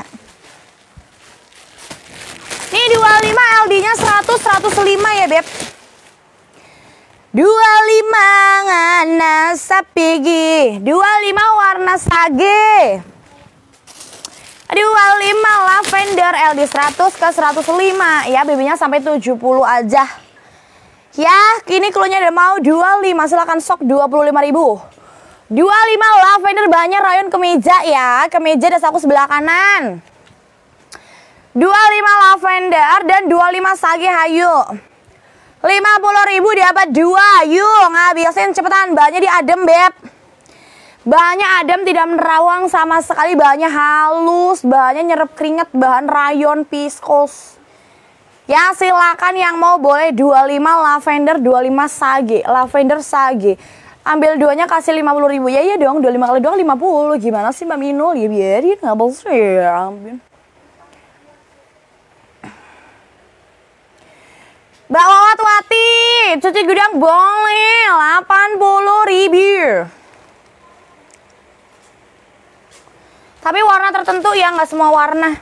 Nih dua puluh lima L D-nya seratus, seratus lima ya Beb. dua puluh lima ngana sapigi. dua puluh lima warna sage. dua puluh lima lavender L D seratus ke seratus lima. Ya babynya sampai tujuh puluh aja. Ya, kini cluenya ada mau dua puluh lima, silakan sok dua puluh lima ribu. dua puluh lima lavender banyak rayon kemeja ya. Kemeja ada saku sebelah kanan. dua puluh lima lavender dan dua puluh lima sage hayu. lima puluh ribu dapat dua. Yuk, ngabisin cepetan. Bahannya di adem, Beb. Bahannya adem, tidak menerawang sama sekali. Bahannya halus, bahannya nyerap keringat, bahan rayon viskos. Ya silakan yang mau boleh dua puluh lima lavender, dua puluh lima sage, lavender sage. Ambil duanya kasih lima puluh ribu. Ya iya dong, dua puluh lima kali doang lima puluh. Gimana sih Mbak Minul? Ya biarin, nggak boleh ya. Mbak Wawat Wati, cuci gudang boleh delapan puluh ribu. Tapi warna tertentu ya, nggak semua warna.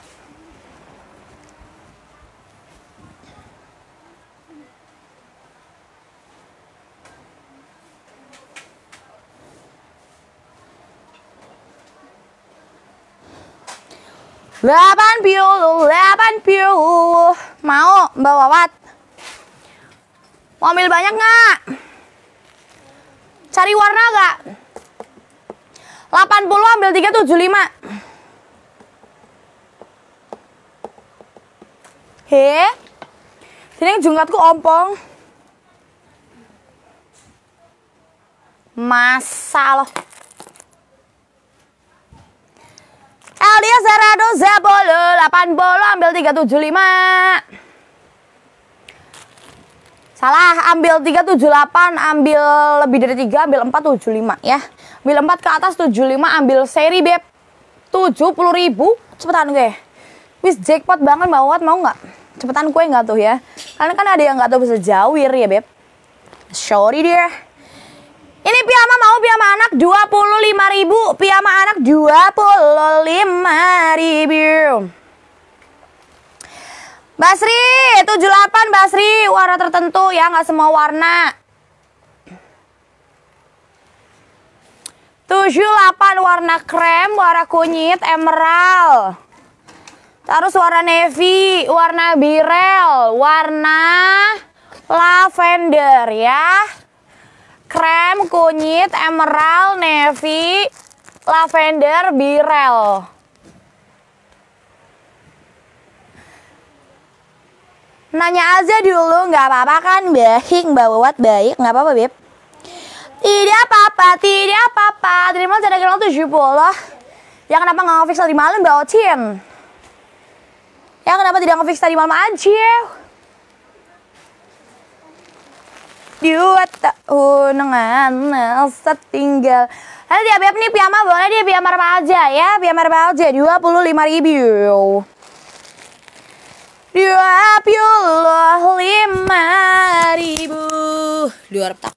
delapan puluh, delapan puluh. Mau Mbak Wawat? Mau ambil banyak nggak? Cari warna nggak? delapan puluh ambil tiga tujuh lima. He? Sini jungkatku ompong. Masa loh. Elia Zerado Zabolo delapan puluh ambil tiga tujuh lima. Salah, ambil tiga tujuh delapan, ambil lebih dari tiga, ambil empat tujuh lima ya. Ambil empat ke atas tujuh lima, ambil seri beb tujuh puluh ribu. Cepetan gue. Wis jackpot banget Mbak Wawat, mau nggak? Cepetan gue nggak tuh ya. Karena kan ada yang nggak tahu bisa jawir ya beb. Sorry deh. Ini piyama mau piyama anak dua puluh lima ribu. Piyama anak dua puluh lima ribu. Basri, tujuh puluh delapan Basri, warna tertentu ya, nggak semua warna. tujuh puluh delapan warna krem, warna kunyit, emerald. Terus warna navy, warna birel, warna lavender ya. Krem, kunyit, emerald, navy, lavender, birel. Nanya aja dulu, nggak apa-apa kan? Baik, Mbak Wawat, baik, nggak apa-apa, Beb. Tidak apa-apa, tidak apa-apa. Terima kasih ada tujuh puluh. Ya kenapa nggak ngefix tadi malam, Mbak Ocin? Ya kenapa tidak ngefix tadi malam aja? Dua tahun dengan setinggal. Nanti dia Beb nih piyama boleh dia piyama remaja ya, piyama remaja dua puluh lima ribu. Dua puluh lima ribu. Dua retak.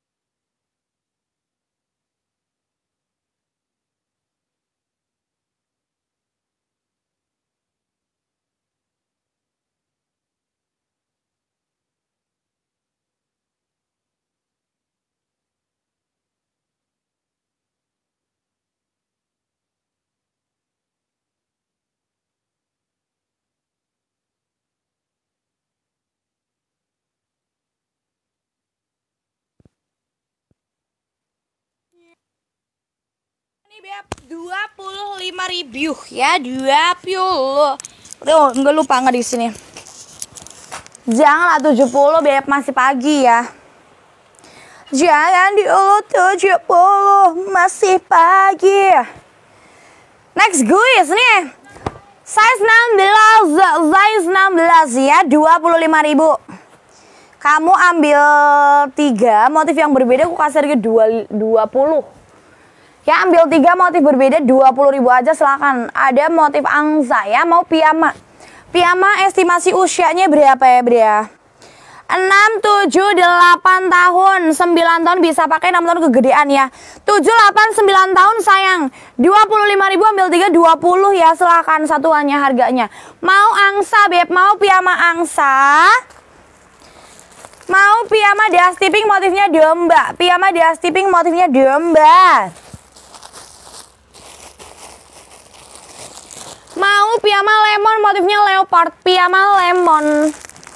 Ini Beb dua puluh lima ribu ya, dua puluh. Oh, enggak lupa nggak di sini. Janganlah tujuh puluh Beb, masih pagi ya. Jangan diulut tujuh puluh, masih pagi. Next guys nih. Size enam belas, size enam belas ya, dua puluh lima ribu. Kamu ambil tiga motif yang berbeda, aku kasih harga dua puluh. Ya ambil tiga motif berbeda dua puluh ribu aja silakan. Ada motif angsa ya, mau piyama. Piyama estimasi usianya berapa ya Bria? enam, tujuh, delapan tahun, sembilan tahun bisa pakai, enam tahun kegedean ya. tujuh, delapan, sembilan tahun sayang. dua puluh lima ribu ambil tiga, dua puluh ya silakan satuannya harganya. Mau angsa Beb, mau piyama angsa? Mau piyama dias tipping motifnya domba. Piyama dias tipping motifnya domba. Mau piyama lemon motifnya leopard, piyama lemon.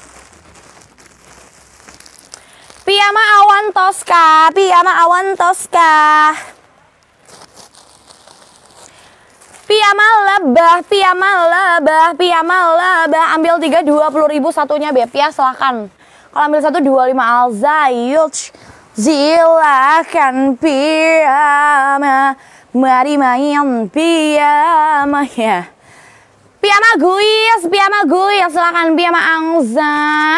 Piyama awan Tosca, piyama awan Tosca. Piyama lebah, piyama lebah, piyama lebah. Ambil tiga dua puluh ribu satunya Beb ya, silakan. Kalau ambil satu dua puluh lima Alzayut. Silakan piyama. Mari main piyama ya. Piyama guys, piyama guys, silakan piyama angsa.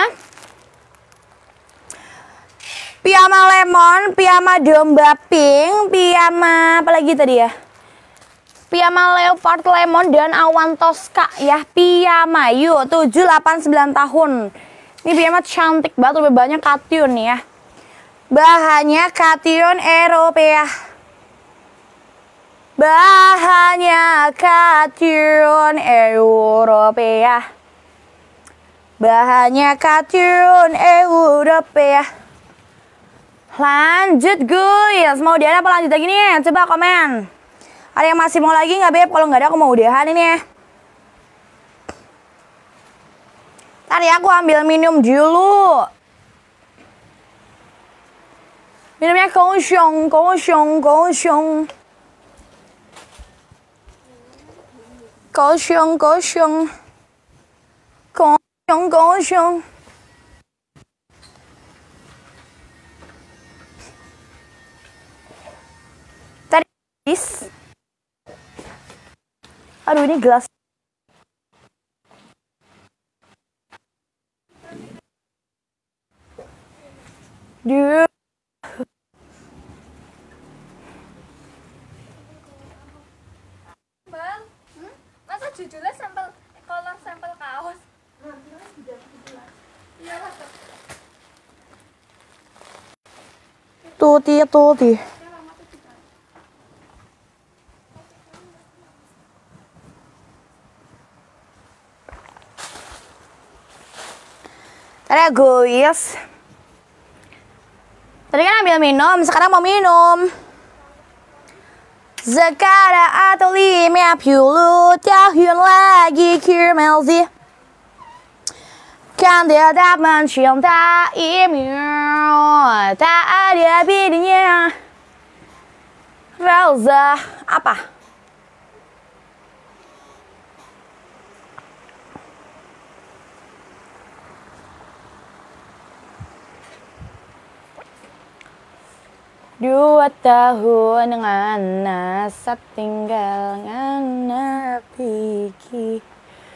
Piyama lemon, piyama domba pink, piyama apa lagi tadi ya? Piyama leopard lemon dan awan Tosca ya, piyama yuk tujuh, delapan, sembilan tahun. Ini biaya cantik banget, lebih banyak kation nih ya. Bahannya kation Eropa. Bahannya kation Eropa. Bahannya kation Eropa. Lanjut guys, mau udahan apa lanjut lagi nih? Coba komen. Ada yang masih mau lagi nggak Beb? Kalau nggak ada aku mau udahan ini ya. Tadi aku ambil minum dulu. Minumnya kosong, kosong, kosong. Kosong, kosong. Kosong, kosong. Tadi is. Aduh ini gelas. Duh. Bang, hmm? Masa judulnya sampel kolor sampel kaos? Iya lah. Tuti, tuti. Tadi guys. Tadi kan ambil minum, sekarang mau minum. Sekarang atau lima puluh tahun lagi Kirmelzi kan tetap mencintaimu, tak ada bedanya. Rosa, apa? Dua tahun ngana setinggal ngana piki.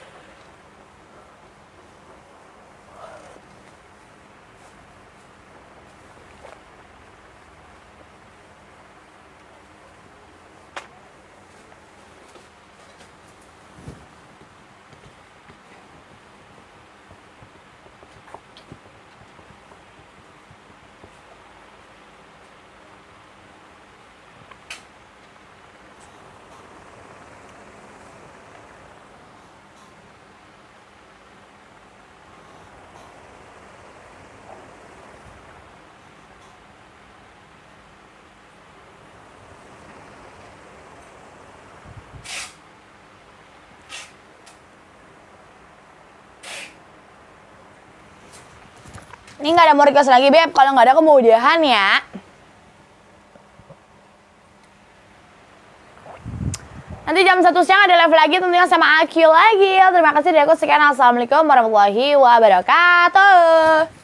Ini nggak ada mau request lagi Beb, kalau nggak ada aku mau udahan ya. Nanti jam satu siang ada live lagi tentunya sama Akil lagi. Terima kasih dari aku, sekian, assalamualaikum warahmatullahi wabarakatuh.